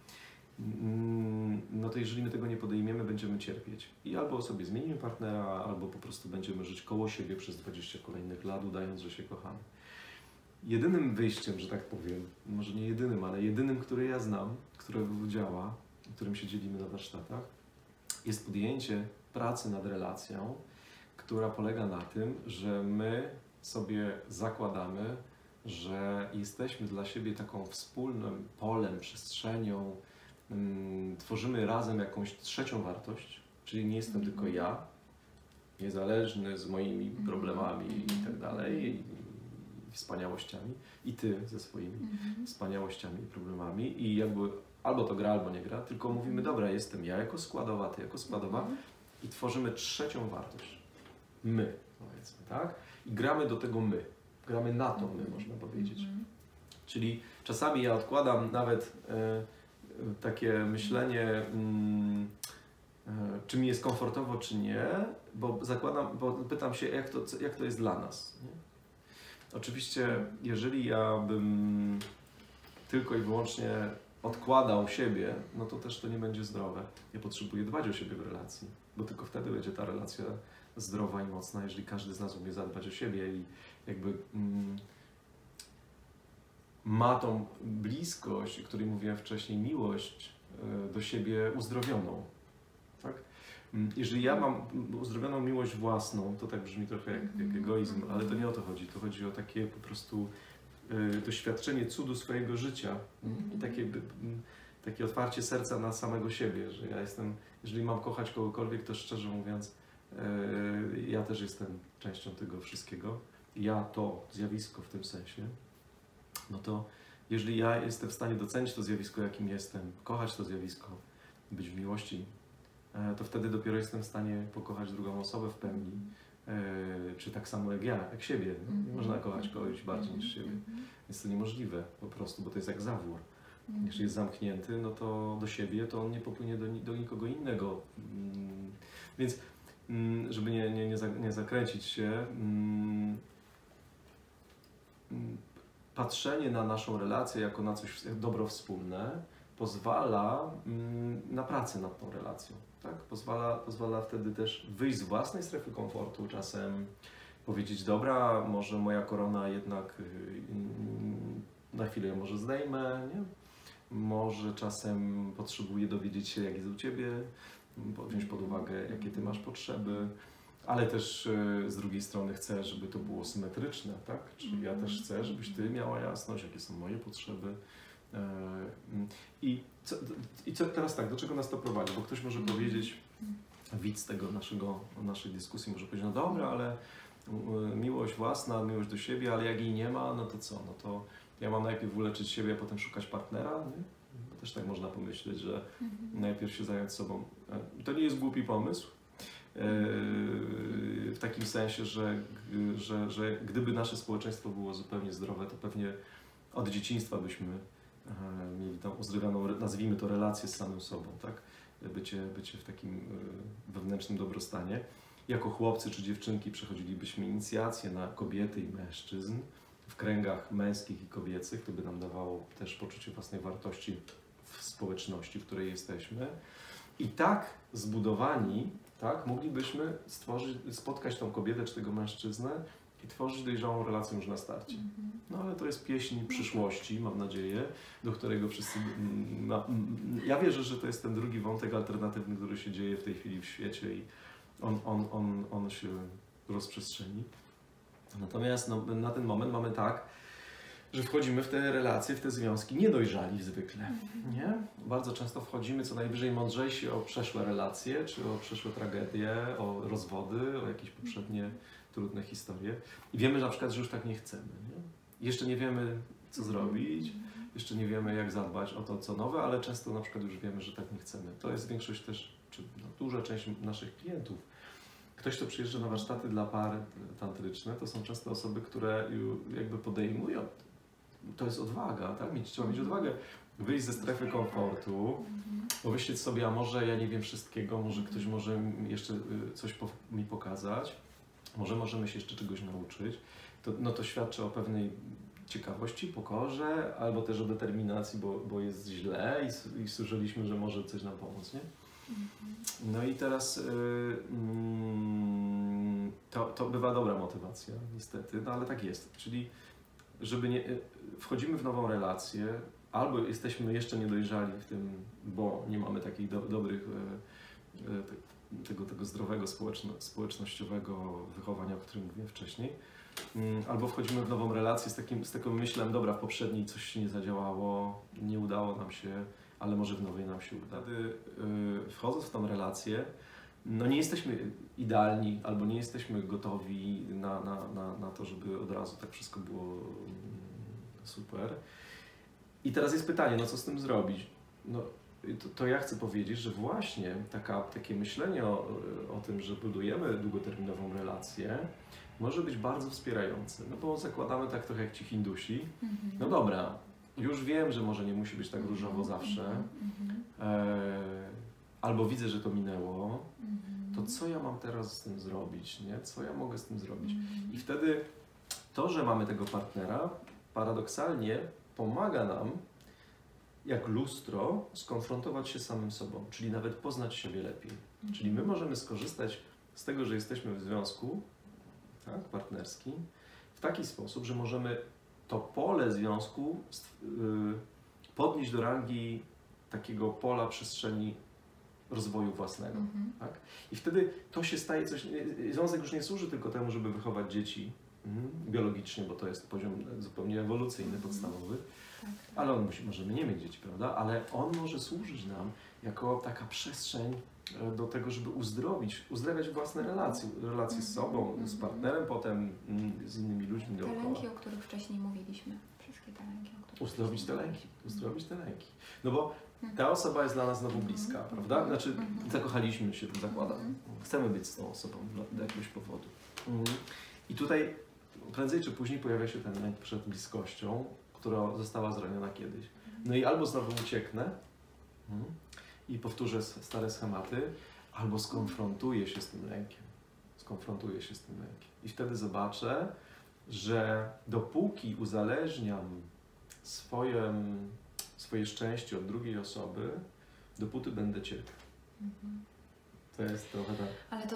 Speaker 2: no to jeżeli my tego nie podejmiemy, będziemy cierpieć. I albo sobie zmienimy partnera, albo po prostu będziemy żyć koło siebie przez dwadzieścia kolejnych lat, udając, że się kochamy. Jedynym wyjściem, że tak powiem, może nie jedynym, ale jedynym, który ja znam, którego działa, którym się dzielimy na warsztatach, jest podjęcie pracy nad relacją, która polega na tym, że my sobie zakładamy, że jesteśmy dla siebie taką wspólnym polem, przestrzenią, tworzymy razem jakąś trzecią wartość, czyli nie jestem mm-hmm. tylko ja, niezależny z moimi problemami mm-hmm. i tak dalej, i wspaniałościami, i ty ze swoimi mm-hmm. wspaniałościami i problemami, i jakby albo to gra, albo nie gra, tylko mówimy, dobra, jestem ja jako składowa, ty jako składowa mm-hmm. i tworzymy trzecią wartość. My, powiedzmy, tak? I gramy do tego my. Gramy na to my, mm-hmm. można powiedzieć. Mm-hmm. Czyli czasami ja odkładam nawet e, takie myślenie, mm, e, czy mi jest komfortowo, czy nie, bo zakładam, bo pytam się, jak to, jak to jest dla nas. Nie? Oczywiście, jeżeli ja bym tylko i wyłącznie odkładał siebie, no to też to nie będzie zdrowe. Ja potrzebuję dbać o siebie w relacji, bo tylko wtedy będzie ta relacja zdrowa i mocna, jeżeli każdy z nas umie zadbać o siebie i jakby mm, ma tą bliskość, o której mówiłem wcześniej, miłość y, do siebie uzdrowioną. Tak? Jeżeli ja mam uzdrowioną miłość własną, to tak brzmi trochę jak, jak egoizm, ale to nie o to chodzi. To chodzi o takie po prostu y, doświadczenie cudu swojego życia i takie, y, takie otwarcie serca na samego siebie, że ja jestem, jeżeli mam kochać kogokolwiek, to szczerze mówiąc, y, ja też jestem częścią tego wszystkiego. Ja to zjawisko w tym sensie, no to jeżeli ja jestem w stanie docenić to zjawisko, jakim jestem, kochać to zjawisko, być w miłości, to wtedy dopiero jestem w stanie pokochać drugą osobę w pełni, czy tak samo jak ja, jak siebie. Nie można kochać kogoś bardziej niż siebie. Jest to niemożliwe po prostu, bo to jest jak zawór. Jeśli jest zamknięty, no to do siebie, to on nie popłynie do, do nikogo innego. Więc żeby nie, nie, nie zakręcić się, patrzenie na naszą relację jako na coś dobro wspólne pozwala na pracę nad tą relacją. Tak? Pozwala, pozwala wtedy też wyjść z własnej strefy komfortu, czasem powiedzieć, dobra, może moja korona jednak na chwilę ją może zdejmę, nie? Może czasem potrzebuję dowiedzieć się, jak jest u Ciebie, wziąć pod uwagę, jakie Ty masz potrzeby, ale też z drugiej strony chcę, żeby to było symetryczne, tak? Czyli ja też chcę, żebyś Ty miała jasność, jakie są moje potrzeby. I co, i co teraz tak, do czego nas to prowadzi? Bo ktoś może powiedzieć, widz tego naszego, naszej dyskusji może powiedzieć, no dobra, ale miłość własna, miłość do siebie, ale jak jej nie ma, no to co? No to ja mam najpierw uleczyć siebie, a potem szukać partnera? Nie? Też tak można pomyśleć, że najpierw się zająć sobą. To nie jest głupi pomysł. W takim sensie, że, że, że gdyby nasze społeczeństwo było zupełnie zdrowe, to pewnie od dzieciństwa byśmy e, mieli tą uzdrowioną, nazwijmy to, relację z samym sobą, tak? Bycie, bycie w takim e, wewnętrznym dobrostanie. Jako chłopcy czy dziewczynki przechodzilibyśmy inicjację na kobiety i mężczyzn w kręgach męskich i kobiecych. To by nam dawało też poczucie własnej wartości w społeczności, w której jesteśmy. I tak zbudowani, tak, moglibyśmy stworzyć, spotkać tą kobietę czy tego mężczyznę i tworzyć dojrzałą relację już na starcie. No ale to jest pieśń przyszłości, mam nadzieję, do którego wszyscy... Ma, ja wierzę, że to jest ten drugi wątek alternatywny, który się dzieje w tej chwili w świecie i on, on, on, on się rozprzestrzeni. Natomiast no, na ten moment mamy tak, że wchodzimy w te relacje, w te związki niedojrzali zwykle, nie? Bardzo często wchodzimy co najwyżej mądrzejsi o przeszłe relacje, czy o przeszłe tragedie, o rozwody, o jakieś poprzednie trudne historie. I wiemy na przykład, że już tak nie chcemy, nie? Jeszcze nie wiemy, co zrobić, jeszcze nie wiemy, jak zadbać o to, co nowe, ale często na przykład już wiemy, że tak nie chcemy. To jest większość też, czy no, duża część naszych klientów. Ktoś, kto przyjeżdża na warsztaty dla par tantryczne, to są często osoby, które jakby podejmują. To jest odwaga, tak? Mieć, trzeba mieć odwagę wyjść ze strefy komfortu, pomyśleć sobie, a może ja nie wiem wszystkiego, może ktoś może jeszcze coś po, mi pokazać, może możemy się jeszcze czegoś nauczyć. To, no to świadczy o pewnej ciekawości, pokorze, albo też o determinacji, bo, bo jest źle i, i słyszeliśmy, że może coś nam pomóc, nie? No i teraz y, mm, to, to bywa dobra motywacja, niestety, no ale tak jest. Czyli żeby nie, wchodzimy w nową relację, albo jesteśmy jeszcze niedojrzali w tym, bo nie mamy takich do, dobrych, e, e, tego, tego zdrowego społeczno, społecznościowego wychowania, o którym mówiłem wcześniej, mm, albo wchodzimy w nową relację z takim, z taką myślem, dobra, w poprzedniej coś się nie zadziałało, nie udało nam się, ale może w nowej nam się uda. Wtedy, e, wchodząc w tą relację, no nie jesteśmy idealni, albo nie jesteśmy gotowi na, na, na, na to, żeby od razu tak wszystko było super. I teraz jest pytanie, no co z tym zrobić? No, to, to ja chcę powiedzieć, że właśnie taka, takie myślenie o, o tym, że budujemy długoterminową relację, może być bardzo wspierające. No bo zakładamy tak trochę jak ci Hindusi. No dobra, już wiem, że może nie musi być tak różowo zawsze. E, albo widzę, że to minęło. To co ja mam teraz z tym zrobić, nie? Co ja mogę z tym zrobić? I wtedy to, że mamy tego partnera, paradoksalnie pomaga nam, jak lustro, skonfrontować się z samym sobą, czyli nawet poznać siebie lepiej. Czyli my możemy skorzystać z tego, że jesteśmy w związku, tak, partnerskim, w taki sposób, że możemy to pole związku podnieść do rangi takiego pola przestrzeni rozwoju własnego. Mhm. Tak? I wtedy to się staje coś, związek już nie służy tylko temu, żeby wychować dzieci mhm, biologicznie, bo to jest poziom zupełnie ewolucyjny, mhm. podstawowy, tak, tak. Ale on musi, możemy nie mieć dzieci, prawda? Ale on może służyć nam jako taka przestrzeń do tego, żeby uzdrowić, uzdrawiać własne relacje, relacje z sobą, mhm. z partnerem, potem z innymi ludźmi dookoła.
Speaker 1: Te lęki, o których wcześniej mówiliśmy. Wszystkie te lęki, o których
Speaker 2: Uzdrowić te lęki, uzdrowić te lęki. No bo ta osoba jest dla nas znowu bliska, mm-hmm. prawda? Znaczy, mm-hmm. zakochaliśmy się, zakładam. Mm-hmm. Chcemy być z tą osobą dla, dla jakiegoś powodu. Mm-hmm. I tutaj prędzej czy później pojawia się ten lęk przed bliskością, która została zraniona kiedyś. No i albo znowu ucieknę mm, i powtórzę stare schematy, albo skonfrontuję się z tym lękiem. Skonfrontuję się z tym lękiem. I wtedy zobaczę, że dopóki uzależniam swoje... swoje szczęście od drugiej osoby, dopóty będę cierpiał. Mhm. To jest trochę tak.
Speaker 1: Ale to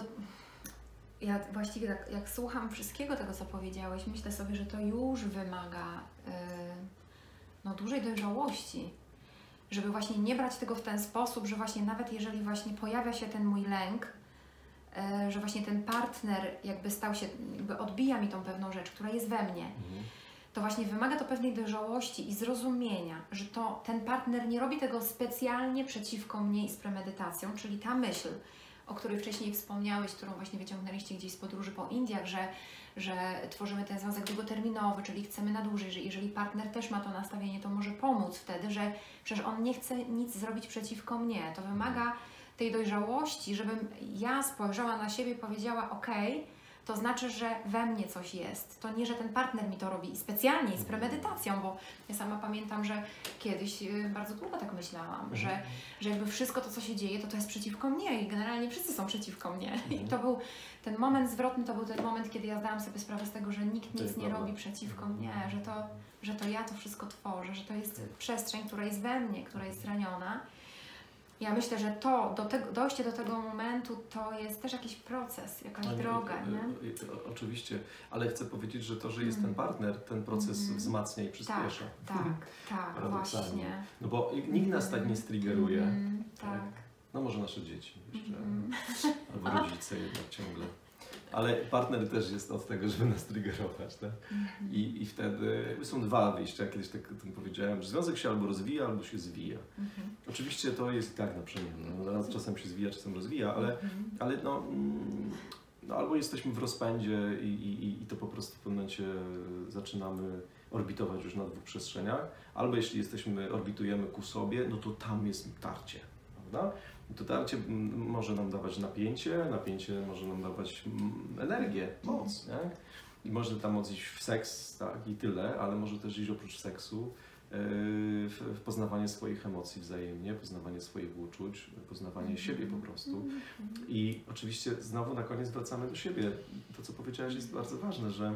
Speaker 1: ja właściwie tak, jak słucham wszystkiego tego, co powiedziałeś, myślę sobie, że to już wymaga yy, no, dużej dojrzałości, żeby właśnie nie brać tego w ten sposób, że właśnie nawet jeżeli właśnie pojawia się ten mój lęk, yy, że właśnie ten partner jakby stał się, jakby odbija mi tą pewną rzecz, która jest we mnie. Mhm. To właśnie wymaga to pewnej dojrzałości i zrozumienia, że to ten partner nie robi tego specjalnie przeciwko mnie i z premedytacją, czyli ta myśl, o której wcześniej wspomniałeś, którą właśnie wyciągnęliście gdzieś z podróży po Indiach, że, że tworzymy ten związek długoterminowy, czyli chcemy na dłużej, że jeżeli partner też ma to nastawienie, to może pomóc wtedy, że przecież on nie chce nic zrobić przeciwko mnie. To wymaga tej dojrzałości, żebym ja spojrzała na siebie i powiedziała, ok, to znaczy, że we mnie coś jest. To nie, że ten partner mi to robi specjalnie i z premedytacją, bo ja sama pamiętam, że kiedyś bardzo długo tak myślałam, mhm. że, że jakby wszystko to, co się dzieje, to to jest przeciwko mnie i generalnie wszyscy są przeciwko mnie. Mhm. I to był ten moment zwrotny, to był ten moment, kiedy ja zdałam sobie sprawę z tego, że nikt nic nie robi przeciwko mnie, że to, że to ja to wszystko tworzę, że to jest przestrzeń, która jest we mnie, która jest zraniona. Ja myślę, że to, do tego, dojście do tego momentu to jest też jakiś proces, jakaś nie, droga, nie?
Speaker 2: Oczywiście, ale chcę powiedzieć, że to, że jest mm. ten partner, ten proces mm. wzmacnia i przyspiesza.
Speaker 1: Tak, tak, tak, właśnie.
Speaker 2: No bo nikt nas tak nie striggeruje.
Speaker 1: Mm, tak.
Speaker 2: tak. No może nasze dzieci jeszcze,
Speaker 1: mm.
Speaker 2: albo rodzice jednak ciągle. Ale partner też jest od tego, żeby nas triggerować, tak? Mm-hmm. I, I wtedy są dwa wyjścia, kiedyś tak o tym powiedziałem, że związek się albo rozwija, albo się zwija. Mm-hmm. Oczywiście to jest i tak na przemian, no, raz czasem się zwija, czasem rozwija, ale, mm-hmm. ale no, no albo jesteśmy w rozpędzie i, i, i to po prostu w pewnym momencie zaczynamy orbitować już na dwóch przestrzeniach, albo jeśli jesteśmy, orbitujemy ku sobie, no to tam jest tarcie, prawda? To tarcie może nam dawać napięcie, napięcie może nam dawać energię, moc, nie? I może ta moc iść w seks, tak, i tyle, ale może też iść oprócz seksu w poznawanie swoich emocji wzajemnie, poznawanie swoich uczuć, poznawanie siebie po prostu. I oczywiście znowu na koniec wracamy do siebie. To, co powiedziałaś, jest bardzo ważne, że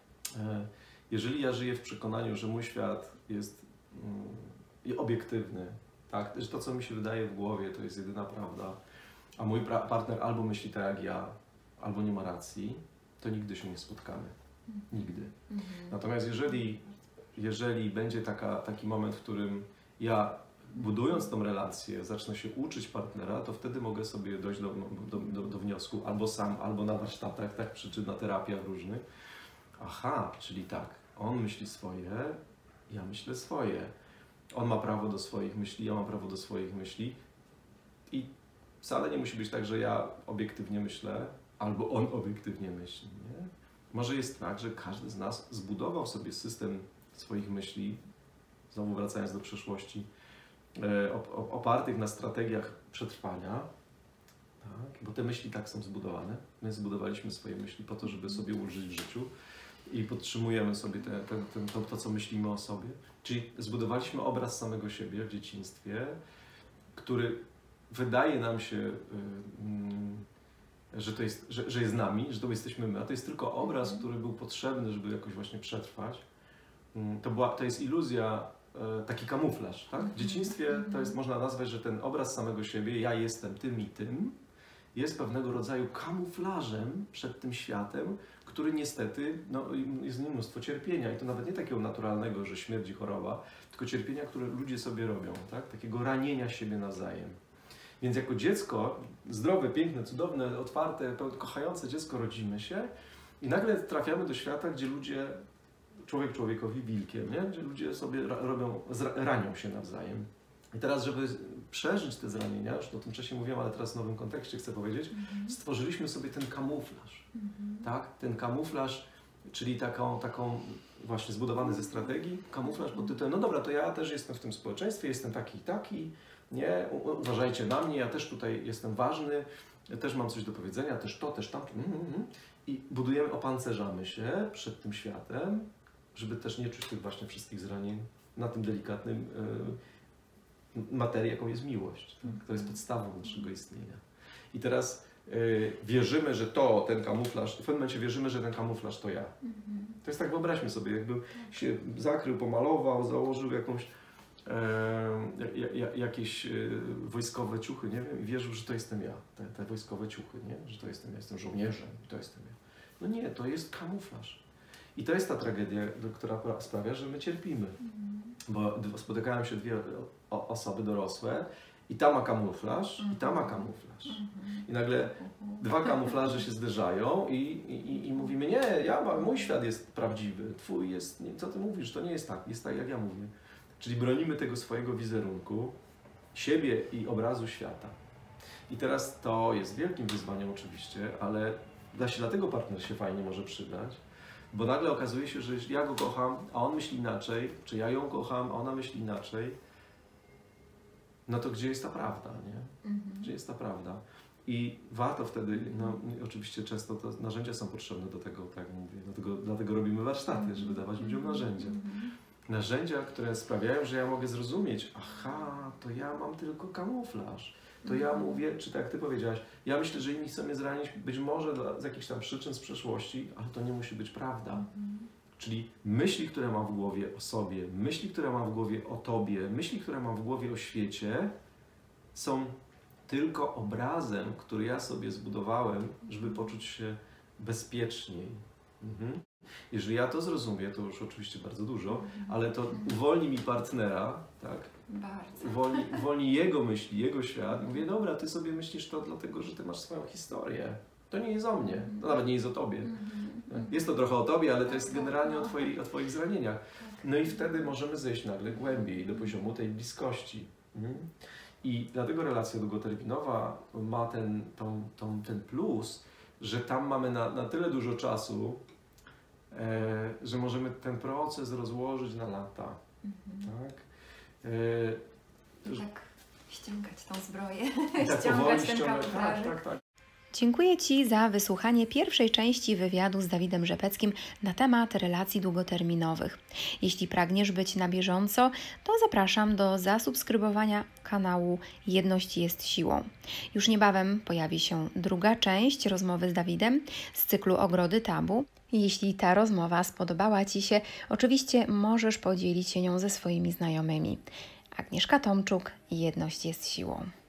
Speaker 2: jeżeli ja żyję w przekonaniu, że mój świat jest obiektywny, tak, że to, co mi się wydaje w głowie, to jest jedyna prawda, a mój partner albo myśli tak jak ja, albo nie ma racji, to nigdy się nie spotkamy. Nigdy. Mhm. Natomiast jeżeli, jeżeli będzie taka, taki moment, w którym ja, budując tą relację, zacznę się uczyć partnera, to wtedy mogę sobie dojść do, do, do, do wniosku, albo sam, albo na warsztatach, tak, czy na terapiach różnych. Aha, czyli tak, on myśli swoje, ja myślę swoje. On ma prawo do swoich myśli, ja mam prawo do swoich myśli i wcale nie musi być tak, że ja obiektywnie myślę, albo on obiektywnie myśli, nie? Może jest tak, że każdy z nas zbudował sobie system swoich myśli, znowu wracając do przeszłości, opartych na strategiach przetrwania, tak? Bo te myśli tak są zbudowane. My zbudowaliśmy swoje myśli po to, żeby sobie ulżyć w życiu i podtrzymujemy sobie te, te, te, to, to, co myślimy o sobie. Czyli zbudowaliśmy obraz samego siebie w dzieciństwie, który wydaje nam się, yy, że, to jest, że, że jest nami, że to jesteśmy my, a to jest tylko obraz, który był potrzebny, żeby jakoś właśnie przetrwać. Yy, to, była, to jest iluzja, yy, taki kamuflaż, tak? W dzieciństwie to jest, można nazwać, że ten obraz samego siebie, ja jestem tym i tym, jest pewnego rodzaju kamuflażem przed tym światem, który niestety, no, jest w nim mnóstwo cierpienia i to nawet nie takiego naturalnego, że śmierć i choroba, tylko cierpienia, które ludzie sobie robią, tak? Takiego ranienia siebie nawzajem. Więc jako dziecko, zdrowe, piękne, cudowne, otwarte, kochające dziecko, rodzimy się i nagle trafiamy do świata, gdzie ludzie, człowiek człowiekowi wilkiem, nie? Gdzie ludzie sobie robią, ranią się nawzajem. I teraz, żeby przeżyć te zranienia, już o tym wcześniej mówiłam, ale teraz w nowym kontekście chcę powiedzieć, mm-hmm. stworzyliśmy sobie ten kamuflaż, mm-hmm. tak? Ten kamuflaż, czyli taką, taką właśnie zbudowany ze strategii, kamuflaż pod tytułem, no dobra, to ja też jestem w tym społeczeństwie, jestem taki i taki, nie, U, uważajcie na mnie, ja też tutaj jestem ważny, ja też mam coś do powiedzenia, też to, też tamto, mm-hmm. i budujemy, opancerzamy się przed tym światem, żeby też nie czuć tych właśnie wszystkich zranień na tym delikatnym yy, materii, jaką jest miłość. Tak? To jest podstawą naszego istnienia. I teraz y, wierzymy, że to, ten kamuflaż, w pewnym momencie wierzymy, że ten kamuflaż to ja. To jest tak, wyobraźmy sobie, jakby się zakrył, pomalował, założył jakąś, e, ja, jakieś e, wojskowe ciuchy, nie wiem, i wierzył, że to jestem ja. Te, te wojskowe ciuchy, nie? Że to jestem ja, jestem żołnierzem, to jestem ja. No nie, to jest kamuflaż. I to jest ta tragedia, która sprawia, że my cierpimy. Bo spotykają się dwie osoby dorosłe i ta ma kamuflaż, i ta ma kamuflaż. I nagle dwa kamuflaże się zderzają i, i, i mówimy, nie, ja, mój świat jest prawdziwy, twój jest, nie, co ty mówisz, to nie jest tak, jest tak jak ja mówię. Czyli bronimy tego swojego wizerunku, siebie i obrazu świata. I teraz to jest wielkim wyzwaniem oczywiście, ale dlatego partner się fajnie może przydać, bo nagle okazuje się, że jeśli ja go kocham, a on myśli inaczej, czy ja ją kocham, a ona myśli inaczej, no to gdzie jest ta prawda, nie? Mhm. Gdzie jest ta prawda? I warto wtedy, no oczywiście często to narzędzia są potrzebne do tego, tak jak mówię, dlatego, dlatego robimy warsztaty, żeby dawać ludziom narzędzia. Narzędzia, które sprawiają, że ja mogę zrozumieć, aha, to ja mam tylko kamuflaż. To ja mówię, czy tak jak Ty powiedziałaś, ja myślę, że inni chcą mnie zranić, być może dla, z jakichś tam przyczyn z przeszłości, ale to nie musi być prawda. Czyli myśli, które mam w głowie o sobie, myśli, które mam w głowie o Tobie, myśli, które mam w głowie o świecie, są tylko obrazem, który ja sobie zbudowałem, żeby poczuć się bezpieczniej. Mhm. Jeżeli ja to zrozumiem, to już oczywiście bardzo dużo, ale to uwolni mi partnera, tak?
Speaker 1: Bardzo.
Speaker 2: Uwolni, uwolni jego myśli, jego świat. I mówię, dobra, Ty sobie myślisz to dlatego, że Ty masz swoją historię. To nie jest o mnie, to nawet nie jest o Tobie. Jest to trochę o Tobie, ale to jest generalnie o, twoi, o Twoich zranieniach. No i wtedy możemy zejść nagle głębiej do poziomu tej bliskości. Mhm. I dlatego relacja długoterminowa ma ten, tą, tą, ten plus, że tam mamy na, na tyle dużo czasu, e, że możemy ten proces rozłożyć na lata. Mhm. Tak? E,
Speaker 1: tak ściągać tą zbroję,
Speaker 2: tak
Speaker 1: ściągać ten
Speaker 2: ściągać,
Speaker 1: kamuflaż.
Speaker 2: tak, tak, tak.
Speaker 1: Dziękuję Ci za wysłuchanie pierwszej części wywiadu z Dawidem Rzepeckim na temat relacji długoterminowych. Jeśli pragniesz być na bieżąco, to zapraszam do zasubskrybowania kanału Jedność jest siłą. Już niebawem pojawi się druga część rozmowy z Dawidem z cyklu Ogrody Tabu. Jeśli ta rozmowa spodobała Ci się, oczywiście możesz podzielić się nią ze swoimi znajomymi. Agnieszka Tomczuk, Jedność jest siłą.